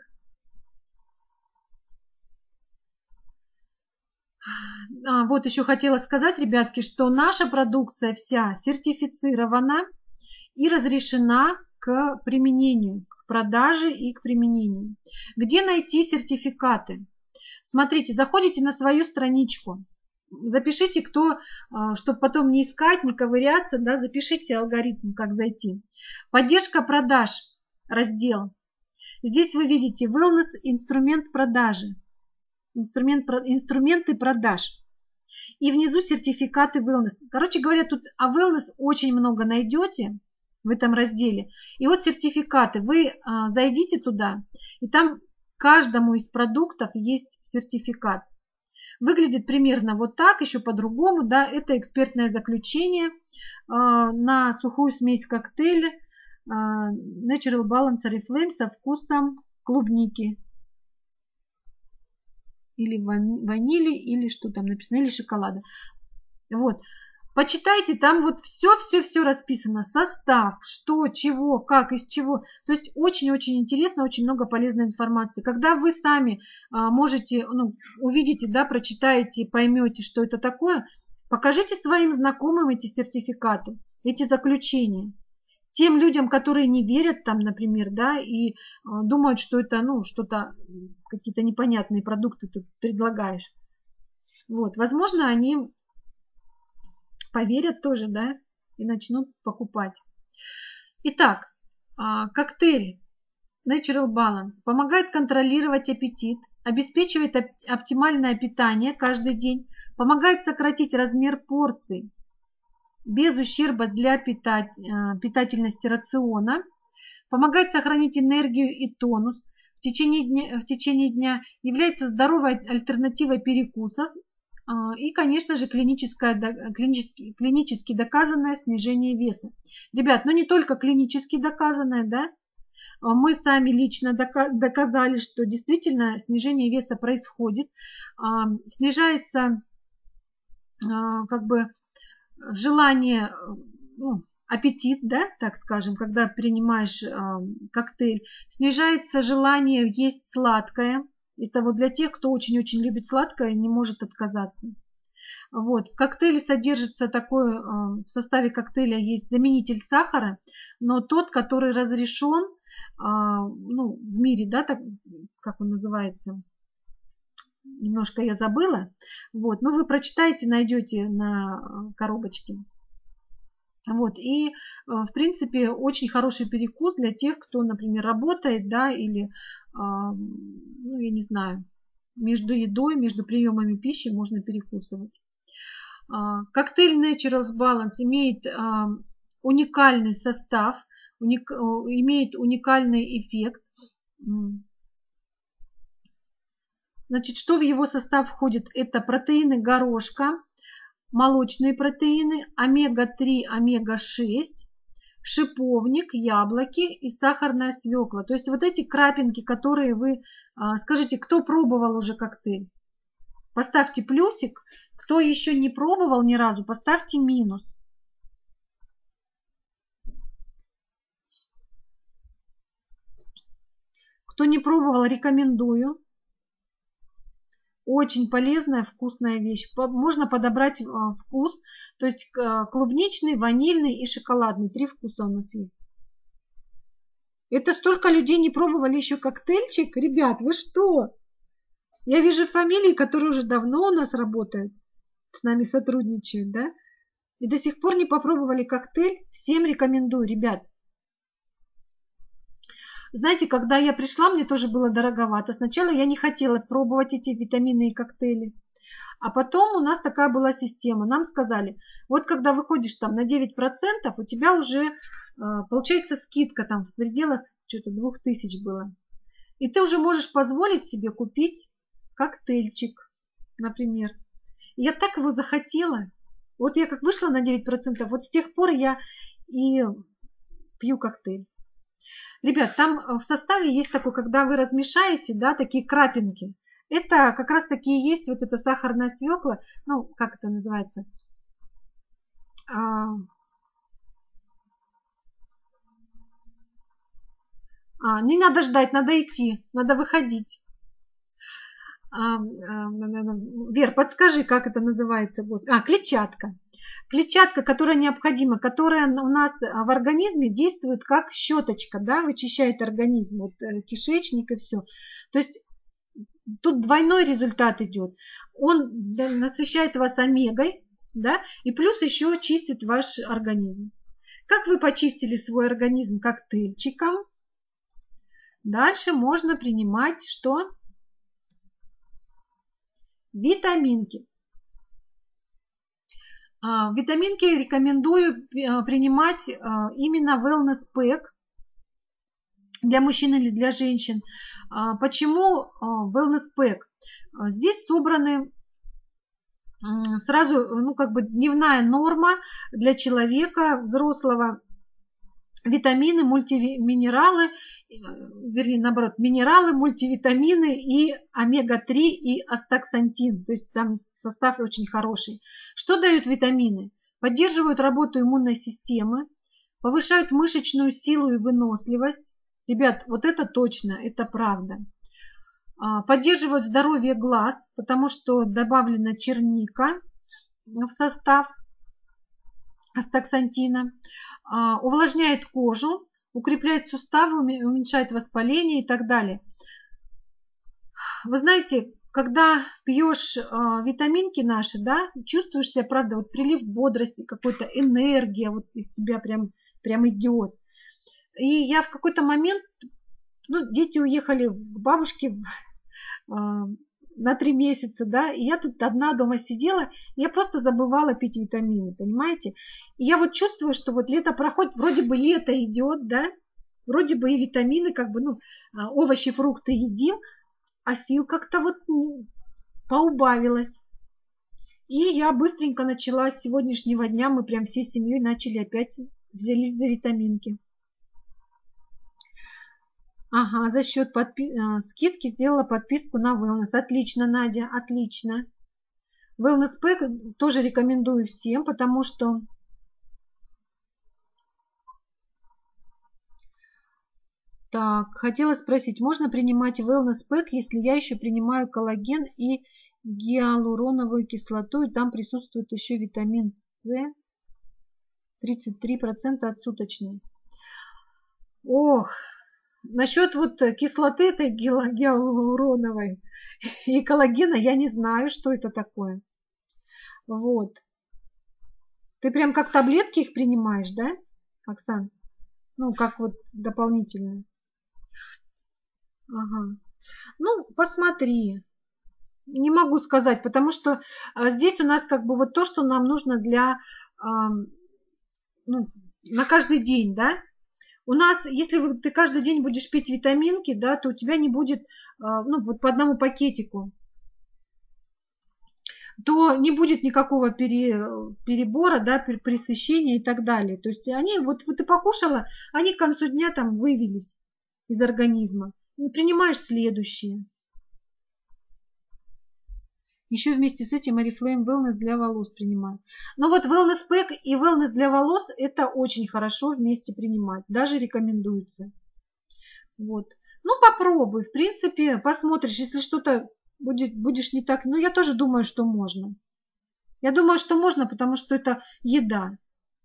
А, вот еще хотела сказать, ребятки, что наша продукция вся сертифицирована и разрешена к применению, к продаже и к применению. Где найти сертификаты? Смотрите, заходите на свою страничку. запишите, кто, чтобы потом не искать, не ковыряться, да, запишите алгоритм, как зайти. Поддержка продаж, раздел. Здесь вы видите wellness, инструмент продажи, инструмент, инструменты продаж. И внизу сертификаты wellness. Короче говоря, тут о wellness очень много найдете в этом разделе. И вот сертификаты. Вы а, зайдите туда, и там каждому из продуктов есть сертификат. Выглядит примерно вот так, еще по-другому. Да, это экспертное заключение а, на сухую смесь коктейля а, Natural Balance Oriflame со вкусом клубники. Или ванили, или что там написано, или шоколада. Вот. Почитайте, там вот все-все-все расписано. Состав, что, чего, как, из чего. То есть очень-очень интересно, очень много полезной информации. Когда вы сами а, можете, ну, увидите, да, прочитаете, поймете, что это такое, покажите своим знакомым эти сертификаты, эти заключения. Тем людям, которые не верят там, например, да, и а, думают, что это, ну, что-то, какие-то непонятные продукты ты предлагаешь. Вот, возможно, они поверят тоже, да, и начнут покупать. Итак, а, коктейль Natural Balance помогает контролировать аппетит, обеспечивает оп- оптимальное питание каждый день, помогает сократить размер порций без ущерба для питать, питательности рациона, помогает сохранить энергию и тонус в течение дня, в течение дня, является здоровой альтернативой перекусов и, конечно же, клиническое, клинически, клинически доказанное снижение веса. Ребят, ну не только клинически доказанное, да, мы сами лично доказали, что действительно снижение веса происходит, снижается как бы желание, ну, аппетит, да, так скажем, когда принимаешь э, коктейль, снижается желание есть сладкое. Это вот для тех, кто очень-очень любит сладкое, не может отказаться. Вот. В коктейле содержится такой, э, в составе коктейля есть заменитель сахара, но тот, который разрешен, э, ну, в мире, да, так, как он называется, немножко я забыла. Вот, но вы прочитаете, найдете на коробочке. Вот, и, в принципе, очень хороший перекус для тех, кто, например, работает, да, или, ну, я не знаю, между едой, между приемами пищи можно перекусывать. Коктейль Natural Balance имеет уникальный состав, уник, имеет уникальный эффект. Значит, что в его состав входит? Это протеины горошка, молочные протеины, омега три, омега шесть, шиповник, яблоки и сахарная свекла. То есть вот эти крапинки, которые вы... Скажите, кто пробовал уже коктейль? Поставьте плюсик. Кто еще не пробовал ни разу, поставьте минус. Кто не пробовал, рекомендую. Очень полезная, вкусная вещь. Можно подобрать вкус, то есть клубничный, ванильный и шоколадный. Три вкуса у нас есть. Это столько людей не пробовали еще коктейльчик? Ребят, вы что? Я вижу фамилии, которые уже давно у нас работают, с нами сотрудничают, да? И до сих пор не попробовали коктейль. Всем рекомендую, ребят. Знаете, когда я пришла, мне тоже было дороговато. Сначала я не хотела пробовать эти витаминные коктейли. А потом у нас такая была система. Нам сказали, вот когда выходишь там на девять процентов, у тебя уже э, получается скидка там в пределах что-то двух тысяч было. И ты уже можешь позволить себе купить коктейльчик, например. И я так его захотела. Вот я как вышла на девять процентов, вот с тех пор я и пью коктейль. Ребят, там в составе есть такой, когда вы размешаете, да, такие крапинки. Это как раз таки и есть вот эта сахарная свекла. Ну, как это называется? А, а, не надо ждать, надо идти, надо выходить. А, а, Вер, подскажи, как это называется? А, клетчатка. Клетчатка, которая необходима, которая у нас в организме действует как щеточка, да, вычищает организм, вот, кишечник и все. То есть тут двойной результат идет. Он насыщает вас омегой, да, и плюс еще чистит ваш организм. Как вы почистили свой организм коктейльчиком? Дальше можно принимать что? Витаминки. Витаминки рекомендую принимать именно Wellness Pack для мужчин или для женщин. Почему Wellness Pack? Здесь собраны сразу, ну, как бы дневная норма для человека взрослого. Витамины, мультиминералы, вернее, наоборот, минералы, мультивитамины и омега три и астаксантин. То есть там состав очень хороший. Что дают витамины? Поддерживают работу иммунной системы, повышают мышечную силу и выносливость. Ребят, вот это точно, это правда. Поддерживают здоровье глаз, потому что добавлена черника в состав астаксантина, увлажняет кожу, укрепляет суставы, уменьшает воспаление и так далее. Вы знаете, когда пьешь витаминки наши, да, чувствуешь себя, правда, вот прилив бодрости, какой-то энергия, вот из себя прям, прям идет. И я в какой-то момент, ну, дети уехали к бабушке в, на три месяца, да, и я тут одна дома сидела, и я просто забывала пить витамины, понимаете? И я вот чувствую, что вот лето проходит, вроде бы лето идет, да, вроде бы и витамины, как бы, ну, овощи, фрукты едим, а сил как-то вот ну, поубавилось. И я быстренько начала с сегодняшнего дня, мы прям всей семьей начали опять, взялись за витаминки. Ага, за счет подпи... скидки сделала подписку на Wellness. Отлично, Надя, отлично. Wellness Pack тоже рекомендую всем, потому что так, хотела спросить, можно принимать Wellness Pack, если я еще принимаю коллаген и гиалуроновую кислоту, и там присутствует еще витамин С, тридцать три процента от суточной. Ох, насчет вот кислоты этой гиалуроновой и коллагена я не знаю, что это такое. Вот. Ты прям как таблетки их принимаешь, да, Оксан? Ну, как вот дополнительно. Ага. Ну, посмотри. Не могу сказать, потому что здесь у нас как бы вот то, что нам нужно для, ну, на каждый день, да. У нас, если ты каждый день будешь пить витаминки, да, то у тебя не будет, ну, вот по одному пакетику, то не будет никакого пере, перебора, да, пресыщения и так далее. То есть они, вот, вот ты покушала, они к концу дня там вывелись из организма. И принимаешь следующие. Еще вместе с этим Oriflame Wellness для волос принимаю. Но вот Wellness Pack и Wellness для волос это очень хорошо вместе принимать. Даже рекомендуется. Вот. Ну, попробуй. В принципе, посмотришь, если что-то будет, будешь не так. Ну, я тоже думаю, что можно. Я думаю, что можно, потому что это еда.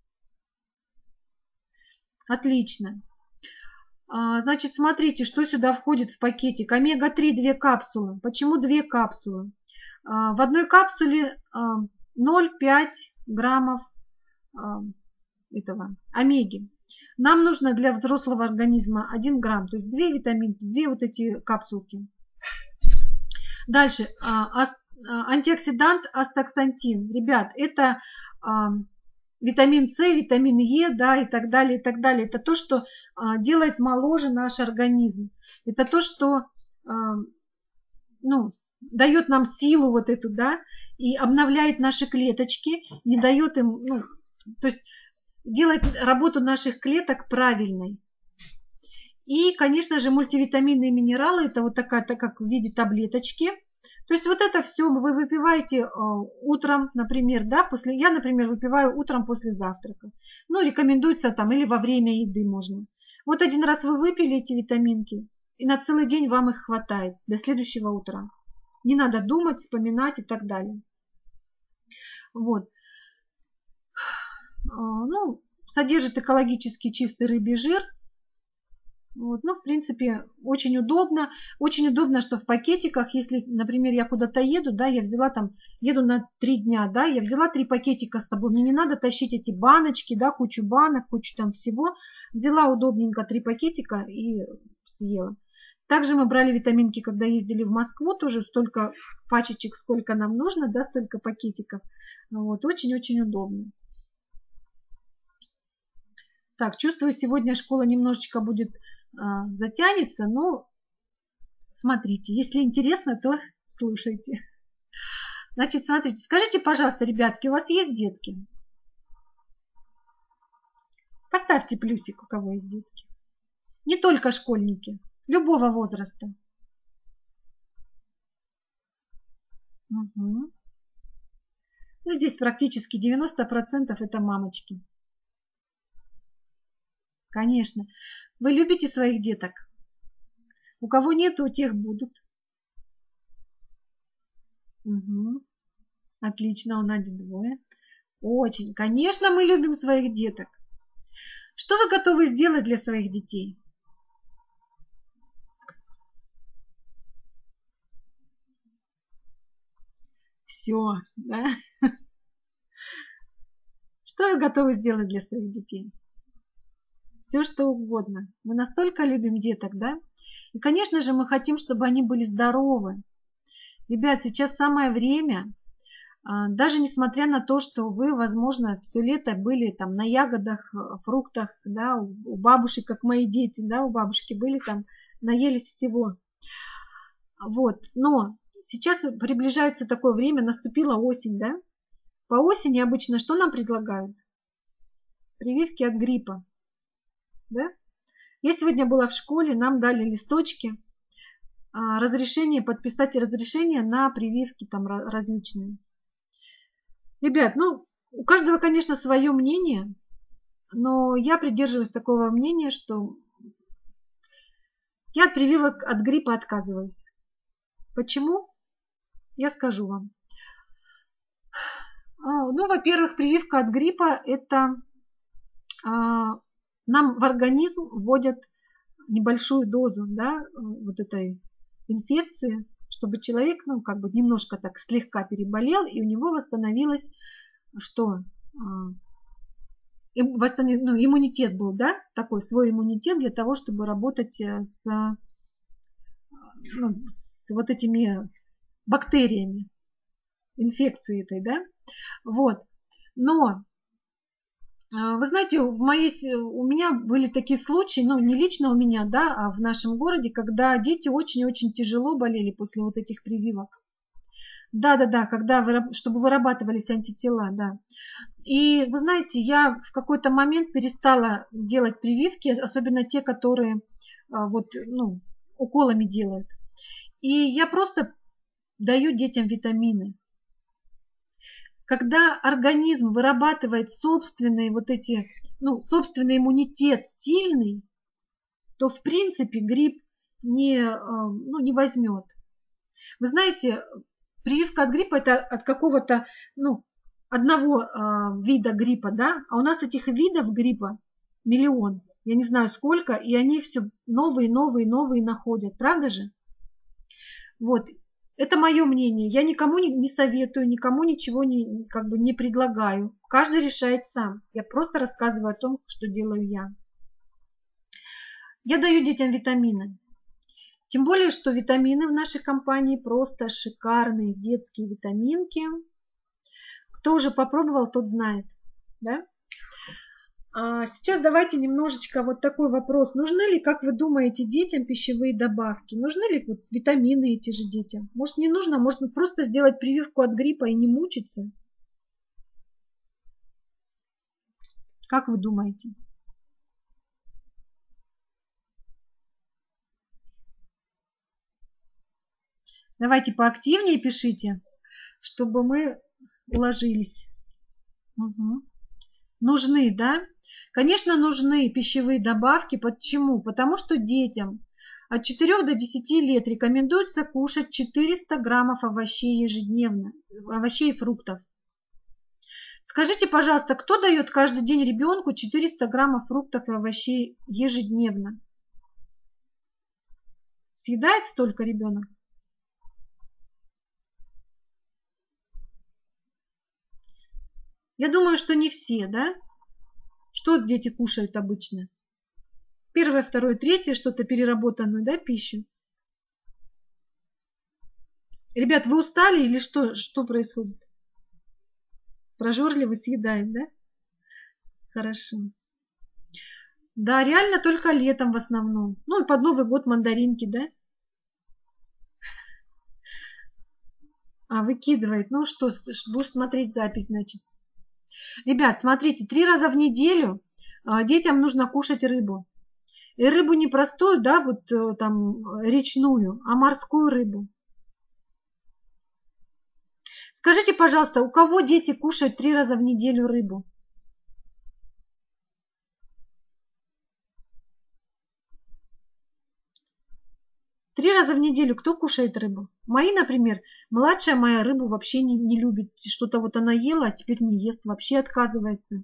Отлично. А, значит, смотрите, что сюда входит в пакетик. омега три две капсулы. Почему две капсулы? В одной капсуле ноль целых пять десятых граммов этого омеги. Нам нужно для взрослого организма один грамм, то есть две витаминки, две вот эти капсулки. Дальше антиоксидант астаксантин. Ребят, это витамин С, витамин Е, да, и так далее, и так далее. Это то, что делает моложе наш организм. Это то, что, ну, дает нам силу вот эту, да, и обновляет наши клеточки, не дает им, ну, то есть делает работу наших клеток правильной. И, конечно же, мультивитамины и минералы, это вот такая, так как в виде таблеточки. То есть вот это все вы выпиваете э, утром, например, да, после, я, например, выпиваю утром после завтрака. Ну, рекомендуется там или во время еды можно. Вот один раз вы выпили эти витаминки, и на целый день вам их хватает до следующего утра. Не надо думать, вспоминать и так далее. Вот. Ну, содержит экологически чистый рыбий жир. Вот. Ну, в принципе, очень удобно. Очень удобно, что в пакетиках, если, например, я куда-то еду, да, я взяла там, еду на три дня, да, я взяла три пакетика с собой. Мне не надо тащить эти баночки, да, кучу банок, кучу там всего. Взяла удобненько три пакетика и съела. Также мы брали витаминки, когда ездили в Москву, тоже столько пачечек, сколько нам нужно, да, столько пакетиков. Вот, очень-очень удобно. Так, чувствую, сегодня школа немножечко будет а, затянется, но смотрите, если интересно, то слушайте. Значит, смотрите, скажите, пожалуйста, ребятки, у вас есть детки? Поставьте плюсик, у кого есть детки. Не только школьники, любого возраста. Угу. Ну, здесь практически девяносто процентов это мамочки. Конечно. Вы любите своих деток? У кого нет, у тех будут. Угу. Отлично, у Нади двое. Очень. Конечно, мы любим своих деток. Что вы готовы сделать для своих детей? Все, да? Что вы готовы сделать для своих детей? Все, что угодно. Мы настолько любим деток, да? И, конечно же, мы хотим, чтобы они были здоровы. Ребят, сейчас самое время, даже несмотря на то, что вы, возможно, все лето были там на ягодах, фруктах, да, у бабушек, как мои дети, да, у бабушки были там, наелись всего. Вот, но сейчас приближается такое время, наступила осень, да? По осени обычно что нам предлагают? Прививки от гриппа, да? Я сегодня была в школе, нам дали листочки, разрешение, подписать разрешение на прививки там различные. Ребят, ну, у каждого, конечно, свое мнение, но я придерживаюсь такого мнения, что я от прививок от гриппа отказываюсь. Почему? Я скажу вам. Ну, во-первых, прививка от гриппа – это а, нам в организм вводят небольшую дозу, да, вот этой инфекции, чтобы человек, ну, как бы немножко так слегка переболел, и у него восстановилось, что? Восстанов... ну, иммунитет был, да, такой свой иммунитет для того, чтобы работать с, ну, с вот этими бактериями, инфекции этой, да, вот. Но вы знаете, в моей, у меня были такие случаи, ну, не лично у меня, да, а в нашем городе, когда дети очень-очень тяжело болели после вот этих прививок. Да-да-да, когда вы, чтобы вырабатывались антитела, да. И вы знаете, я в какой-то момент перестала делать прививки, особенно те, которые вот, ну, уколами делают. И я просто даю детям витамины. Когда организм вырабатывает собственные вот эти, ну, собственный иммунитет сильный, то в принципе грипп не, ну, не возьмет. Вы знаете, прививка от гриппа это от какого-то, ну, одного э, вида гриппа, да, а у нас этих видов гриппа миллион, я не знаю сколько, и они все новые, новые, новые находят, правда же? Вот. Это мое мнение. Я никому не, не советую, никому ничего не, как бы не предлагаю. Каждый решает сам. Я просто рассказываю о том, что делаю я. Я даю детям витамины. Тем более, что витамины в нашей компании просто шикарные детские витаминки. Кто уже попробовал, тот знает. Да? А сейчас давайте немножечко вот такой вопрос. Нужны ли, как вы думаете, детям пищевые добавки? Нужны ли вот витамины эти же детям? Может, не нужно? Может, просто сделать прививку от гриппа и не мучиться? Как вы думаете? Давайте поактивнее пишите, чтобы мы уложились. Угу. Нужны, да? Конечно, нужны пищевые добавки. Почему? Потому что детям от четырёх до десяти лет рекомендуется кушать четыреста граммов овощей ежедневно, овощей и фруктов. Скажите, пожалуйста, кто дает каждый день ребенку четыреста граммов фруктов и овощей ежедневно? Съедает столько ребенок? Я думаю, что не все, да? Что дети кушают обычно? Первое, второе, третье, что-то переработанную, да, пищу? Ребят, вы устали или что, что происходит? Прожорливый съедает, да? Хорошо. Да, реально только летом в основном. Ну и под Новый год мандаринки, да? А, выкидывает. Ну что, будешь смотреть запись, значит. Ребят, смотрите, три раза в неделю а, детям нужно кушать рыбу. И рыбу не простую, да, вот там речную, а морскую рыбу. Скажите, пожалуйста, у кого дети кушают три раза в неделю рыбу? Три раза в неделю кто кушает рыбу? Мои, например, младшая моя рыбу вообще не, не любит. Что-то вот она ела, а теперь не ест, вообще отказывается.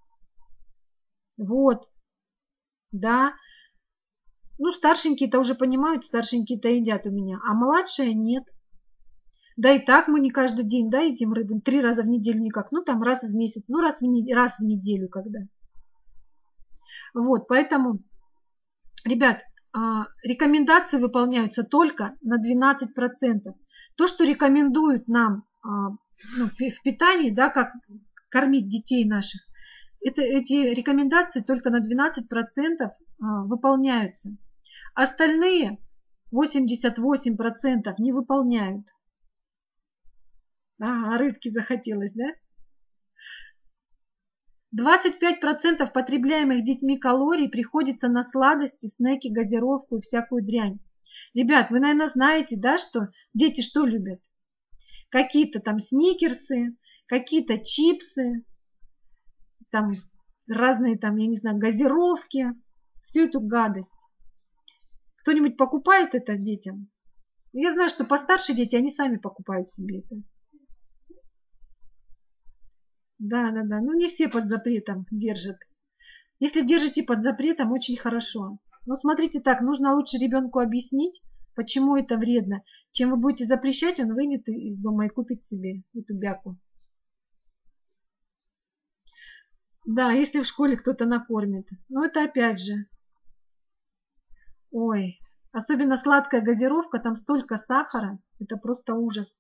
Вот. Да. Ну, старшенькие-то уже понимают, старшенькие-то едят у меня, а младшая нет. Да и так мы не каждый день, да, едим рыбу. Три раза в неделю никак. Ну, там раз в месяц, ну, раз в, не, раз в неделю когда. Вот, поэтому, ребят, рекомендации выполняются только на двенадцать процентов. То, что рекомендуют нам ну, в питании, да, как кормить детей наших, это, эти рекомендации только на двенадцать процентов выполняются. Остальные восемьдесят восемь процентов не выполняют. А, рыбки захотелось, да? двадцать пять процентов потребляемых детьми калорий приходится на сладости, снеки, газировку и всякую дрянь. Ребят, вы, наверное, знаете, да, что дети что любят? Какие-то там сникерсы, какие-то чипсы, там разные там, я не знаю, газировки, всю эту гадость. Кто-нибудь покупает это детям? Я знаю, что постарше дети, они сами покупают себе это. Да, да, да. Ну, не все под запретом держат. Если держите под запретом, очень хорошо. Но смотрите так, нужно лучше ребенку объяснить, почему это вредно. Чем вы будете запрещать, он выйдет из дома и купит себе эту бяку. Да, если в школе кто-то накормит. Но это опять же. Ой, особенно сладкая газировка, там столько сахара. Это просто ужас.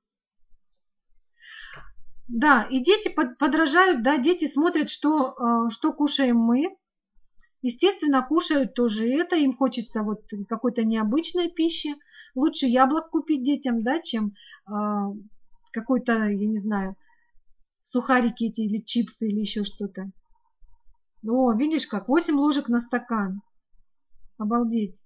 Да, и дети подражают, да, дети смотрят, что, что кушаем мы. Естественно, кушают тоже это, им хочется вот какой-то необычной пищи. Лучше яблок купить детям, да, чем какой-то, я не знаю, сухарики эти или чипсы или еще что-то. О, видишь как, восемь ложек на стакан. Обалдеть.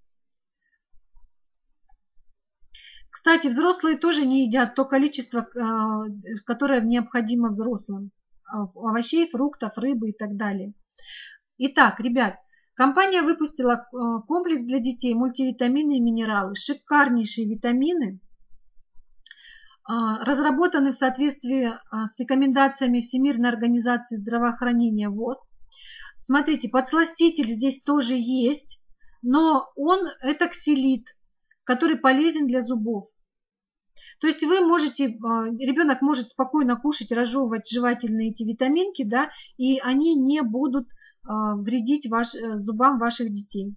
Кстати, взрослые тоже не едят то количество, которое необходимо взрослым. Овощей, фруктов, рыбы и так далее. Итак, ребят, компания выпустила комплекс для детей мультивитамины и минералы. Шикарнейшие витамины, разработаны в соответствии с рекомендациями Всемирной организации здравоохранения ВОЗ. Смотрите, подсластитель здесь тоже есть, но он это ксилит, который полезен для зубов. То есть вы можете, ребенок может спокойно кушать, разжевывать жевательные эти витаминки, да, и они не будут вредить ваш, зубам ваших детей.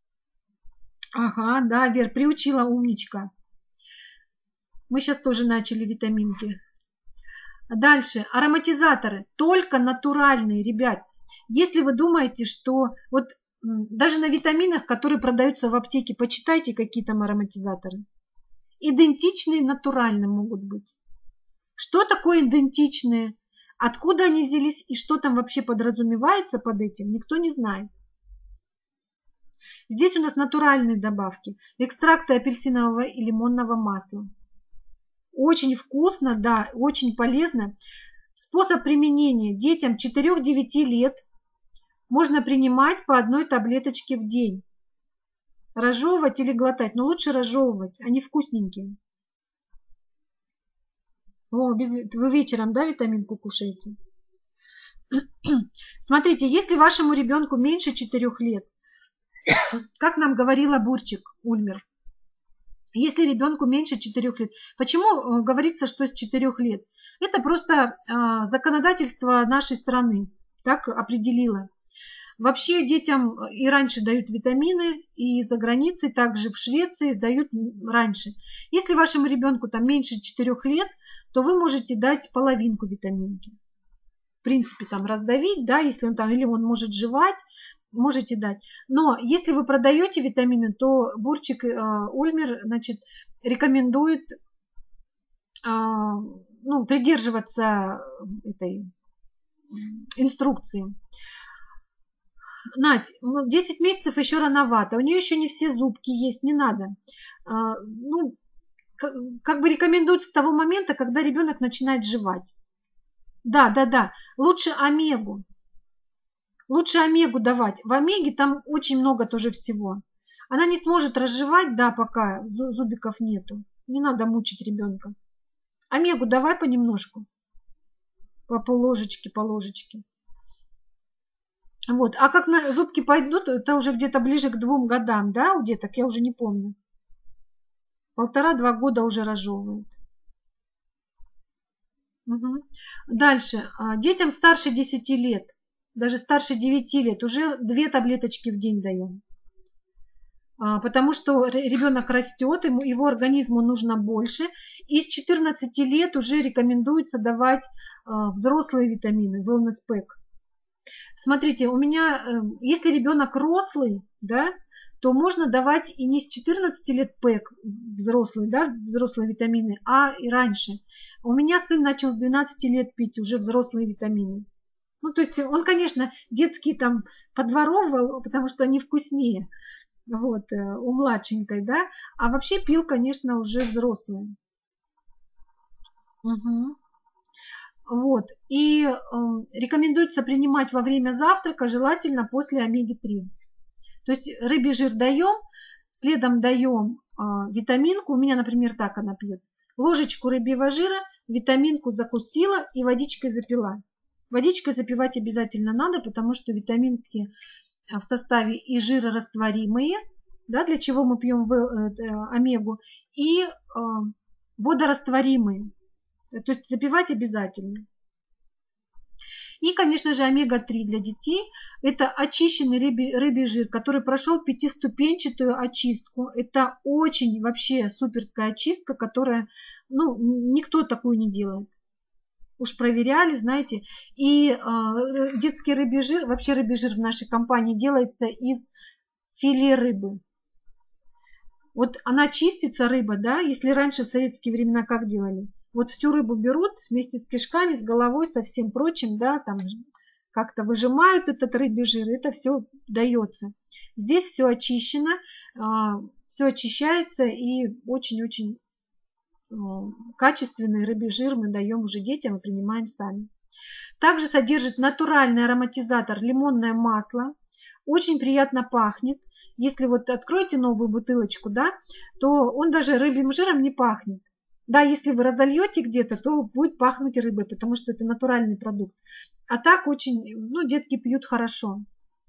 Ага, да, Вер, приучила, умничка. Мы сейчас тоже начали витаминки. Дальше, ароматизаторы, только натуральные, ребят. Если вы думаете, что вот даже на витаминах, которые продаются в аптеке, почитайте, какие там ароматизаторы. Идентичные натуральным могут быть. Что такое идентичные? Откуда они взялись и что там вообще подразумевается под этим, никто не знает. Здесь у нас натуральные добавки. Экстракты апельсинового и лимонного масла. Очень вкусно, да, очень полезно. Способ применения. Детям четырёх-девяти лет можно принимать по одной таблеточке в день. Разжевывать или глотать. Но лучше разжевывать, они вкусненькие. О, без... Вы вечером, да, витаминку кушаете? Смотрите, если вашему ребенку меньше четырёх лет, как нам говорила Бурчик Ульмер, Если ребенку меньше четырёх лет. Почему говорится, что с четырёх лет? Это просто законодательство нашей страны так определило. Вообще детям и раньше дают витамины, и за границей, также в Швеции дают раньше. Если вашему ребенку там меньше четырёх лет, то вы можете дать половинку витаминки. В принципе, там раздавить, да, если он там, или он может жевать, можете дать. Но если вы продаете витамины, то Бурчик э, Ульмер, значит, рекомендует э, ну, придерживаться этой инструкции. Надь, десять месяцев еще рановато, у нее еще не все зубки есть, не надо. А, ну, как, как бы рекомендуют с того момента, когда ребенок начинает жевать. Да, да, да, лучше омегу. Лучше омегу давать. В омеге там очень много тоже всего. Она не сможет разжевать, да, пока зубиков нету. Не надо мучить ребенка. Омегу давай понемножку. По полложечке, по ложечке. Вот. А как на зубки пойдут, это уже где-то ближе к двум годам, да, у деток, я уже не помню. Полтора-два года уже разжевывает. Угу. Дальше. Детям старше десяти лет, даже старше девяти лет, уже две таблеточки в день даем. Потому что ребенок растет, ему, его организму нужно больше. И с четырнадцати лет уже рекомендуется давать взрослые витамины, Wellness Pack. Смотрите, у меня, если ребенок рослый, да, то можно давать и не с четырнадцати лет пэк взрослые, да, взрослые витамины, а и раньше. У меня сын начал с двенадцати лет пить уже взрослые витамины. Ну, то есть он, конечно, детские там подворовывал, потому что они вкуснее, вот, у младшенькой, да, а вообще пил, конечно, уже взрослые. Угу. Вот. И э, рекомендуется принимать во время завтрака, желательно после омеги три. То есть рыбий жир даем, следом даем э, витаминку. У меня, например, так она пьет. Ложечку рыбьего жира, витаминку закусила и водичкой запила. Водичкой запивать обязательно надо, потому что витаминки в составе и жирорастворимые, да, для чего мы пьем в, э, омегу, и э, водорастворимые. То есть запивать обязательно. И, конечно же, омега три для детей. Это очищенный рыбий, рыбий жир, который прошел пятиступенчатую очистку. Это очень вообще суперская очистка, которая, ну, никто такую не делает. Уж проверяли, знаете. И э, детский рыбий жир, вообще рыбий жир в нашей компании делается из филе рыбы. Вот она чистится, рыба, да, если раньше в советские времена как делали? Вот всю рыбу берут вместе с кишками, с головой, со всем прочим, да, там как-то выжимают этот рыбий жир, это все дается. Здесь все очищено, все очищается, и очень-очень качественный рыбий жир мы даем уже детям и принимаем сами. Также содержит натуральный ароматизатор лимонное масло. Очень приятно пахнет. Если вот откроете новую бутылочку, да, то он даже рыбьим жиром не пахнет. Да, если вы разольете где-то, то будет пахнуть рыбой, потому что это натуральный продукт. А так очень, ну, детки пьют хорошо.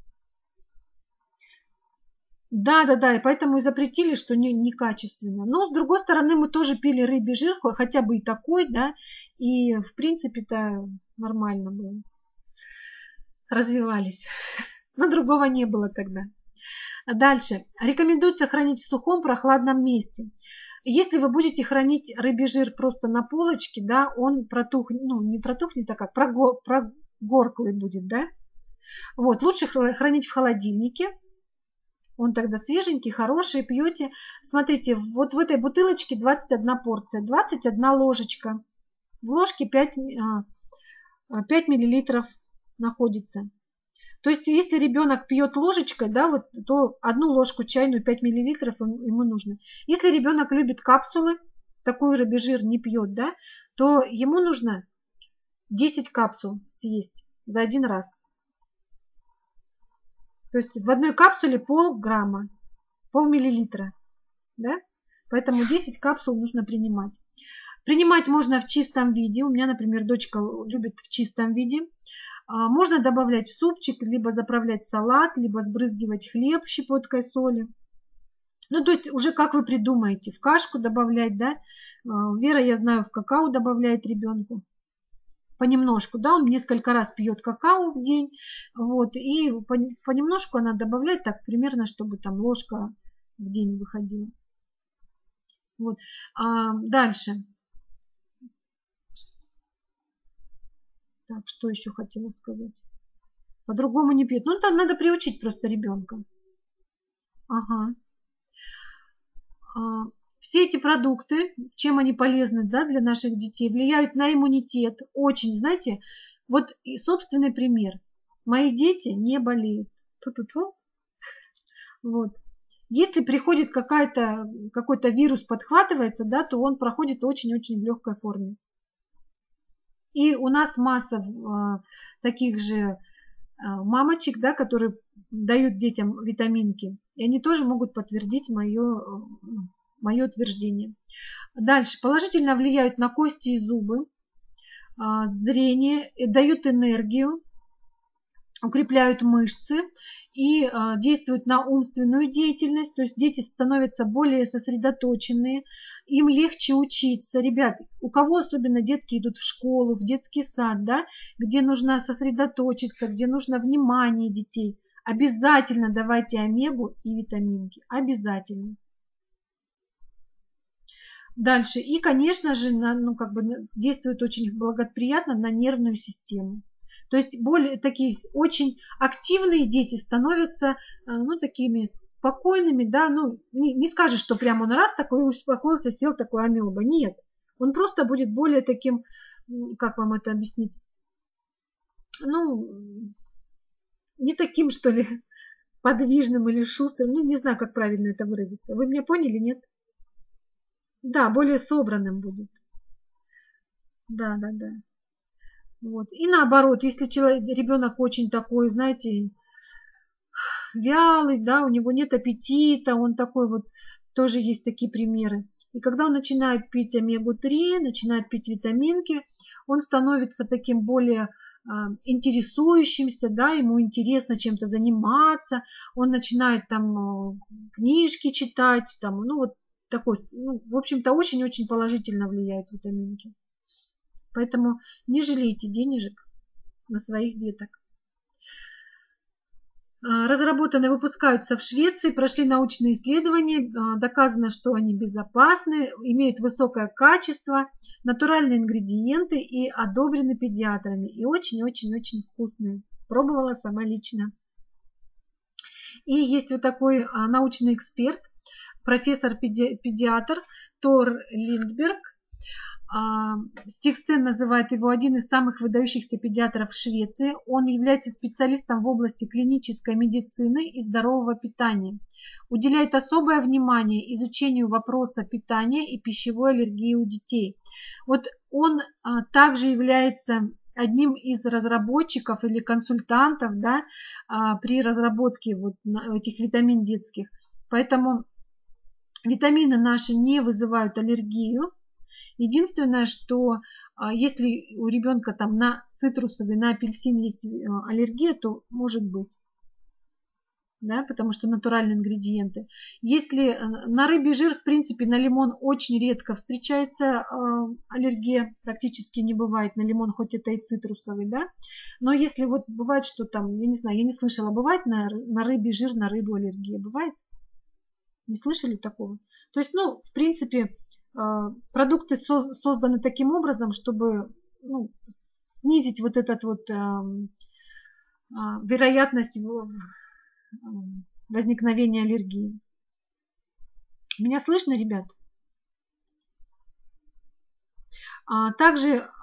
Да, да, да, и поэтому и запретили, что не, некачественно. Но, с другой стороны, мы тоже пили рыбий жир, хотя бы и такой, да, и, в принципе-то, нормально было. Развивались. Но другого не было тогда. Дальше. Рекомендуется хранить в сухом прохладном месте. Если вы будете хранить рыбий жир просто на полочке, да, он протухнет, ну, не протухнет, а как, прогорклый будет, да. Вот, лучше хранить в холодильнике. Он тогда свеженький, хороший, пьете. Смотрите, вот в этой бутылочке двадцать одна порция, двадцать одна ложечка. В ложке пять миллилитров находится. То есть, если ребенок пьет ложечкой, да, вот, то одну ложку чайную, пять миллилитров ему нужно. Если ребенок любит капсулы, такой рыбий жир не пьет, да, то ему нужно десять капсул съесть за один раз. То есть в одной капсуле полграмма, полмиллилитра, да? Поэтому десять капсул нужно принимать. Принимать можно в чистом виде. У меня, например, дочка любит в чистом виде. Можно добавлять в супчик, либо заправлять салат, либо сбрызгивать хлеб щепоткой соли. Ну, то есть уже как вы придумаете, в кашку добавлять, да? Вера, я знаю, в какао добавляет ребенку. Понемножку, да, он несколько раз пьет какао в день, вот, и понемножку она добавляет так примерно, чтобы там ложка в день выходила. Вот. А дальше. Так, что еще хотела сказать? По-другому не пьет. Ну, там надо приучить просто ребенка. Ага. А, все эти продукты, чем они полезны, да, для наших детей, влияют на иммунитет. Очень, знаете, вот и собственный пример. Мои дети не болеют. Ту-ту-ту. Вот. Если приходит какая-то, какой-то вирус, подхватывается, да, то он проходит очень-очень в легкой форме. И у нас масса э, таких же э, мамочек, да, которые дают детям витаминки. И они тоже могут подтвердить мое, мое утверждение. Дальше. Положительно влияют на кости и зубы, э, зрение, дают энергию, укрепляют мышцы и э, действуют на умственную деятельность, то есть дети становятся более сосредоточенные, им легче учиться. Ребят, у кого особенно детки идут в школу, в детский сад, да, где нужно сосредоточиться, где нужно внимание детей, обязательно давайте омегу и витаминки, обязательно. Дальше. И, конечно же, на, ну, как бы действует очень благоприятно на нервную систему. То есть более такие очень активные дети становятся, ну, такими спокойными, да, ну, не, не скажешь, что прямо он раз такой успокоился, сел такой амеба. Нет, он просто будет более таким, как вам это объяснить, ну, не таким, что ли, подвижным или шустрым, ну, не знаю, как правильно это выразиться. Вы меня поняли, нет? Да, более собранным будет. Да, да, да. Вот. И наоборот, если человек, ребенок очень такой, знаете, вялый, да, у него нет аппетита, он такой вот, тоже есть такие примеры. И когда он начинает пить омегу три, начинает пить витаминки, он становится таким более э, интересующимся, да, ему интересно чем-то заниматься, он начинает там э, книжки читать, там, ну вот такой, ну, в общем-то, очень-очень положительно влияют витаминки. Поэтому не жалейте денежек на своих деток. Разработаны, выпускаются в Швеции, прошли научные исследования, доказано, что они безопасны, имеют высокое качество, натуральные ингредиенты и одобрены педиатрами. И очень-очень-очень вкусные. Пробовала сама лично. И есть вот такой научный эксперт, профессор-педиатр Тор Линдберг. Стикстен называет его один из самых выдающихся педиатров в Швеции. Он является специалистом в области клинической медицины и здорового питания. Уделяет особое внимание изучению вопроса питания и пищевой аллергии у детей. Вот он а, также является одним из разработчиков или консультантов, да, а, при разработке вот этих витамин детских. Поэтому витамины наши не вызывают аллергию. Единственное, что если у ребенка там на цитрусовый, на апельсин есть аллергия, то может быть, да, потому что натуральные ингредиенты. Если на рыбий жир, в принципе, на лимон очень редко встречается аллергия, практически не бывает на лимон, хоть это и цитрусовый, да. Но если вот бывает, что там, я не знаю, я не слышала, бывает на, на рыбий жир, на рыбу аллергия, бывает? Не слышали такого? То есть, ну, в принципе, продукты созданы таким образом, чтобы, ну, снизить вот этот вот э, э, вероятность возникновения аллергии. Меня слышно, ребят? А также э,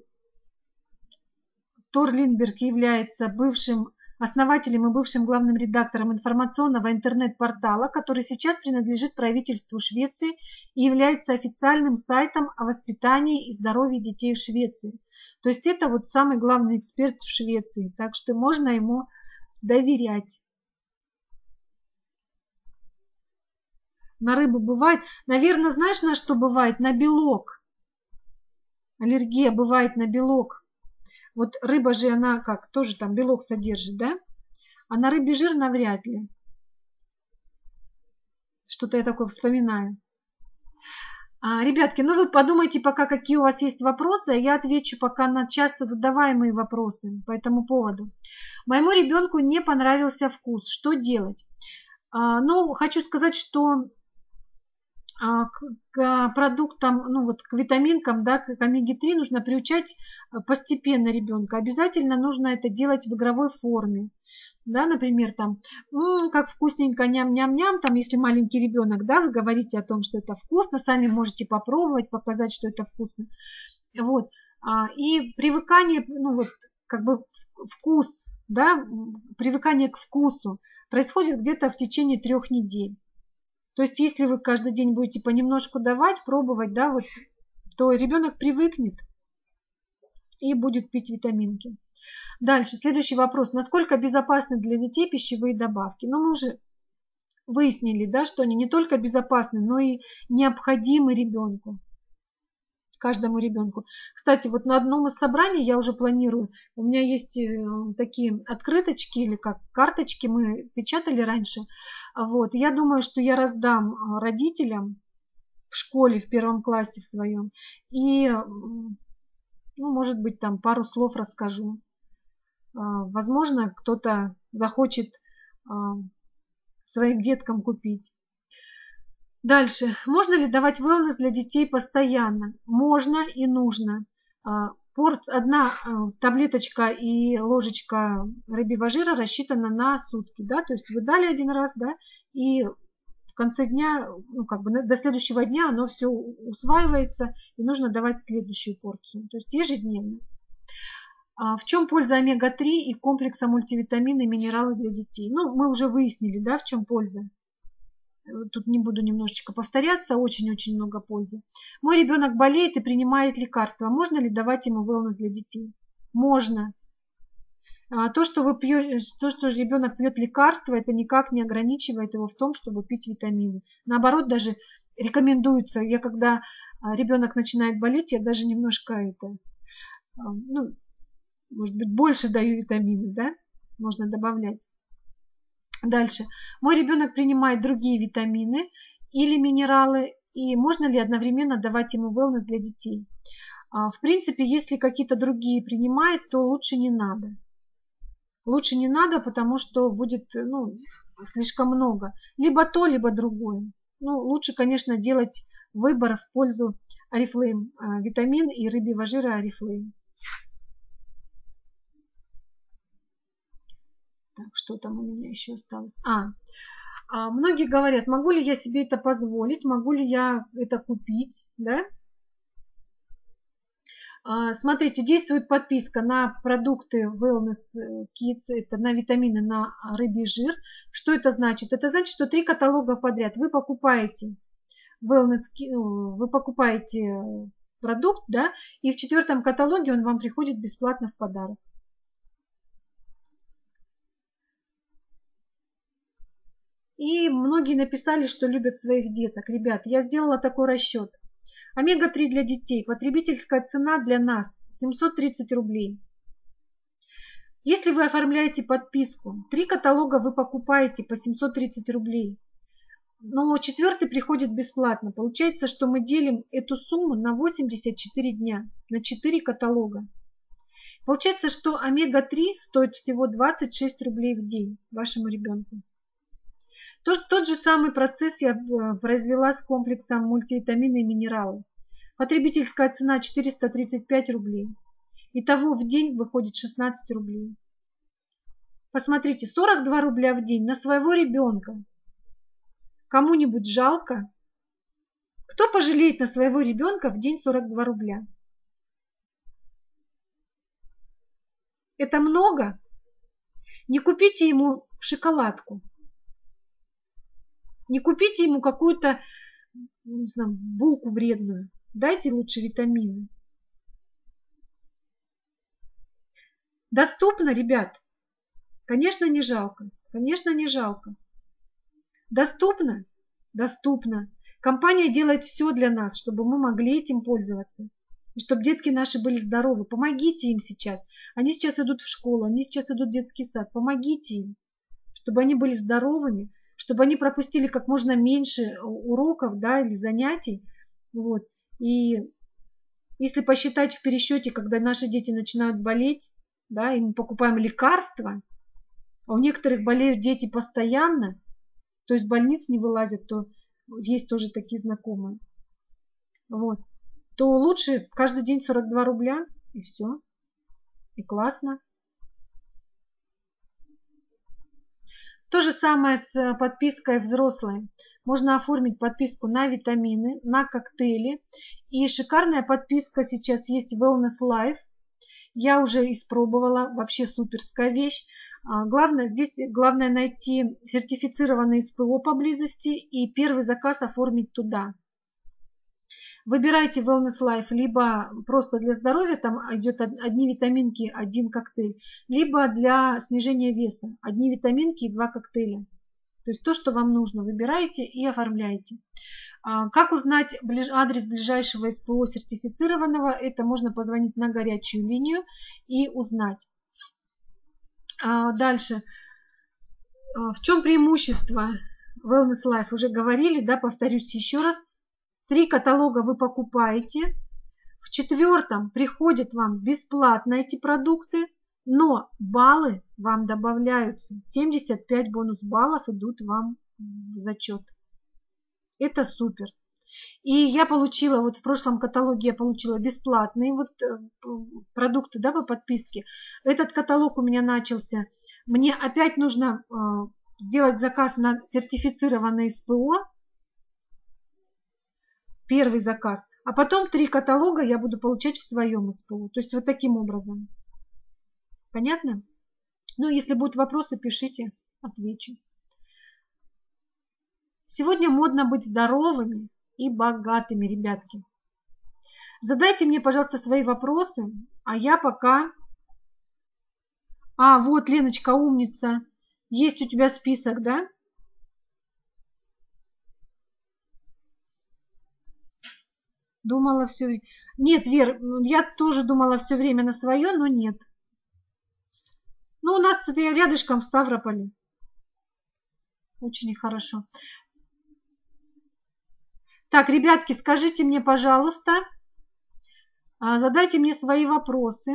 Тор Линдберг является бывшим основателем и бывшим главным редактором информационного интернет-портала, который сейчас принадлежит правительству Швеции и является официальным сайтом о воспитании и здоровье детей в Швеции. То есть это вот самый главный эксперт в Швеции, так что можно ему доверять. На рыбу бывает, наверное, знаешь, на что бывает? На белок. Аллергия бывает на белок. Вот рыба же, она как, тоже там белок содержит, да? А на рыбий жир навряд ли. Что-то я такое вспоминаю. А, ребятки, ну вы подумайте пока, какие у вас есть вопросы, а я отвечу пока на часто задаваемые вопросы по этому поводу. Моему ребенку не понравился вкус. Что делать? А, ну, хочу сказать, что а, к, к продуктам, ну вот к витаминкам, да, к омеге три нужно приучать постепенно ребенка. Обязательно нужно это делать в игровой форме. Да, например, там, м-м, как вкусненько, ням-ням-ням, там, если маленький ребенок, да, вы говорите о том, что это вкусно, сами можете попробовать, показать, что это вкусно. Вот. А, и привыкание, ну вот, как бы вкус, да, привыкание к вкусу происходит где-то в течение трех недель. То есть, если вы каждый день будете понемножку давать, пробовать, да, вот, то ребенок привыкнет и будет пить витаминки. Дальше, следующий вопрос. Насколько безопасны для детей пищевые добавки? Ну, мы уже выяснили, да, что они не только безопасны, но и необходимы ребенку, каждому ребенку. Кстати, вот на одном из собраний я уже планирую, у меня есть такие открыточки или как карточки, мы печатали раньше. Вот, я думаю, что я раздам родителям в школе, в первом классе в своем, и, ну, может быть, там пару слов расскажу. Возможно, кто-то захочет своим деткам купить. Дальше. Можно ли давать wellness для детей постоянно? Можно и нужно. Порц, одна таблеточка и ложечка рыбьего жира рассчитана на сутки. Да? То есть вы дали один раз, да, и в конце дня, ну, как бы до следующего дня оно все усваивается, и нужно давать следующую порцию. То есть ежедневно. В чем польза омега три и комплекса мультивитамины и минералы для детей? Ну, мы уже выяснили, да, в чем польза. Тут не буду немножечко повторяться, очень-очень много пользы. Мой ребенок болеет и принимает лекарства. Можно ли давать ему wellness для детей? Можно. То, что, вы пьете, то, что ребенок пьет лекарства, это никак не ограничивает его в том, чтобы пить витамины. Наоборот, даже рекомендуется. Я когда ребенок начинает болеть, я даже немножко это... Ну, может быть, больше даю витамины, да? Можно добавлять. Дальше. Мой ребенок принимает другие витамины или минералы, и можно ли одновременно давать ему wellness для детей? В принципе, если какие-то другие принимает, то лучше не надо. Лучше не надо, потому что будет, ну, слишком много. Либо то, либо другое. Ну, лучше, конечно, делать выбор в пользу Oriflame витамин и рыбьего жира Oriflame. Так, что там у меня еще осталось? А, а, многие говорят, могу ли я себе это позволить, могу ли я это купить, да? А, смотрите, действует подписка на продукты Wellness Kids, это на витамины, на рыбий жир. Что это значит? Это значит, что три каталога подряд вы покупаете Wellness, вы покупаете продукт, да, и в четвертом каталоге он вам приходит бесплатно в подарок. И многие написали, что любят своих деток. Ребят, я сделала такой расчет. омега три для детей. Потребительская цена для нас семьсот тридцать рублей. Если вы оформляете подписку, три каталога вы покупаете по семьсот тридцать рублей, но четвертый приходит бесплатно. Получается, что мы делим эту сумму на восемьдесят четыре дня, на четыре каталога. Получается, что омега три стоит всего двадцать шесть рублей в день вашему ребенку. Тот, тот же самый процесс я произвела с комплексом мультивитамины и минералы. Потребительская цена четыреста тридцать пять рублей. Итого в день выходит шестнадцать рублей. Посмотрите, сорок два рубля в день на своего ребенка. Кому-нибудь жалко? Кто пожалеет на своего ребенка в день сорок два рубля? Это много? Не купите ему шоколадку. Не купите ему какую-то, не знаю, булку вредную. Дайте лучше витамины. Доступно, ребят? Конечно, не жалко. Конечно, не жалко. Доступно? Доступно. Компания делает все для нас, чтобы мы могли этим пользоваться. И чтобы детки наши были здоровы. Помогите им сейчас. Они сейчас идут в школу, они сейчас идут в детский сад. Помогите им, чтобы они были здоровыми, чтобы они пропустили как можно меньше уроков, да, или занятий. Вот. И если посчитать в пересчете, когда наши дети начинают болеть, да, и мы покупаем лекарства, а у некоторых болеют дети постоянно, то есть больниц не вылазят, то есть тоже такие знакомые. Вот. То лучше каждый день сорок два рубля, и все. И классно. То же самое с подпиской взрослой. Можно оформить подписку на витамины, на коктейли. И шикарная подписка сейчас есть Wellness Life. Я уже испробовала, вообще суперская вещь. Главное, здесь главное найти сертифицированное СПО поблизости и первый заказ оформить туда. Выбирайте Wellness Life либо просто для здоровья, там идет одни витаминки, один коктейль, либо для снижения веса, одни витаминки и два коктейля. То есть то, что вам нужно, выбираете и оформляете. Как узнать адрес ближайшего СПО сертифицированного? Это можно позвонить на горячую линию и узнать. Дальше. В чем преимущество Wellness Life? Уже говорили, да, повторюсь еще раз. Три каталога вы покупаете. В четвертом приходят вам бесплатно эти продукты, но баллы вам добавляются. семьдесят пять бонус баллов идут вам в зачет. Это супер. И я получила, вот в прошлом каталоге я получила бесплатные вот продукты, да, по подписке. Этот каталог у меня начался. Мне опять нужно э, сделать заказ на сертифицированное СПО. Первый заказ. А потом три каталога я буду получать в своем СПО. То есть вот таким образом. Понятно? Ну, если будут вопросы, пишите, отвечу. Сегодня модно быть здоровыми и богатыми, ребятки. Задайте мне, пожалуйста, свои вопросы, а я пока... А, вот, Леночка, умница. Есть у тебя список, да? Думала все... Нет, Вер, я тоже думала все время на свое, но нет. Ну, у нас рядышком в Ставрополе. Очень хорошо. Так, ребятки, скажите мне, пожалуйста, задайте мне свои вопросы.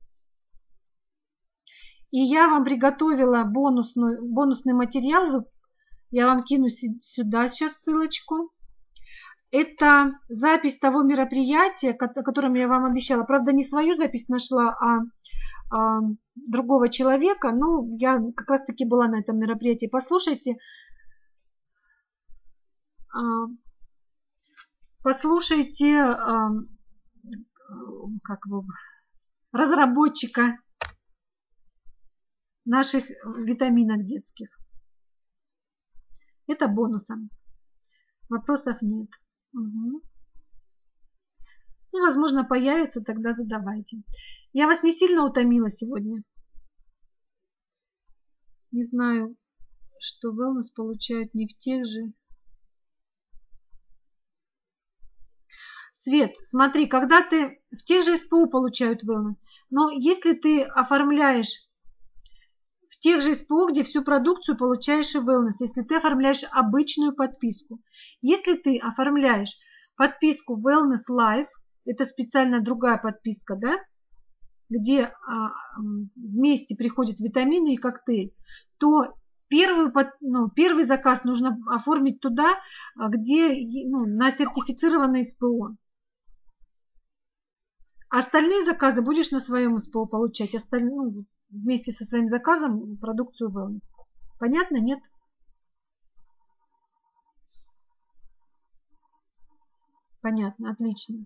И я вам приготовила бонусный, бонусный материал. Я вам кину сюда сейчас ссылочку. Это запись того мероприятия, о котором я вам обещала. Правда, не свою запись нашла, а, а другого человека. Но я как раз-таки была на этом мероприятии. Послушайте. Послушайте как его, разработчика наших витаминок детских. Это бонусом. Вопросов нет. Угу. Ну, возможно, появится, тогда задавайте. Я вас не сильно утомила сегодня. Не знаю, что wellness получают не в тех же. Свет, смотри, когда ты в тех же СПУ получают wellness, но если ты оформляешь в тех же СПО, где всю продукцию получаешь и wellness, если ты оформляешь обычную подписку. Если ты оформляешь подписку Wellness Life, это специально другая подписка, да, где а, вместе приходят витамины и коктейль, то первый, ну, первый заказ нужно оформить туда, где, ну, на сертифицированное СПО. Остальные заказы будешь на своем СПО получать, остальные, ну, вместе со своим заказом продукцию wellness. Понятно? Нет? Понятно, отлично.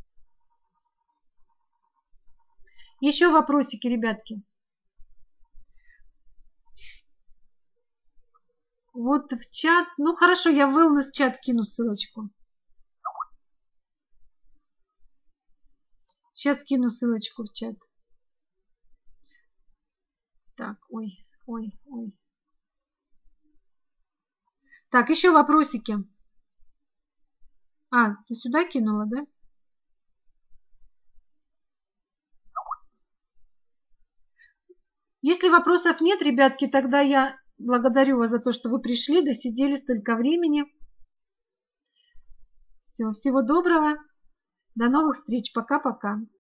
Еще вопросики, ребятки? Вот в чат, ну хорошо, я в wellness чат кину ссылочку. Сейчас кину ссылочку в чат. Так, ой, ой, ой. Так, еще вопросики. А, ты сюда кинула, да? Если вопросов нет, ребятки, тогда я благодарю вас за то, что вы пришли, досидели столько времени. Все, всего доброго. До новых встреч. Пока-пока.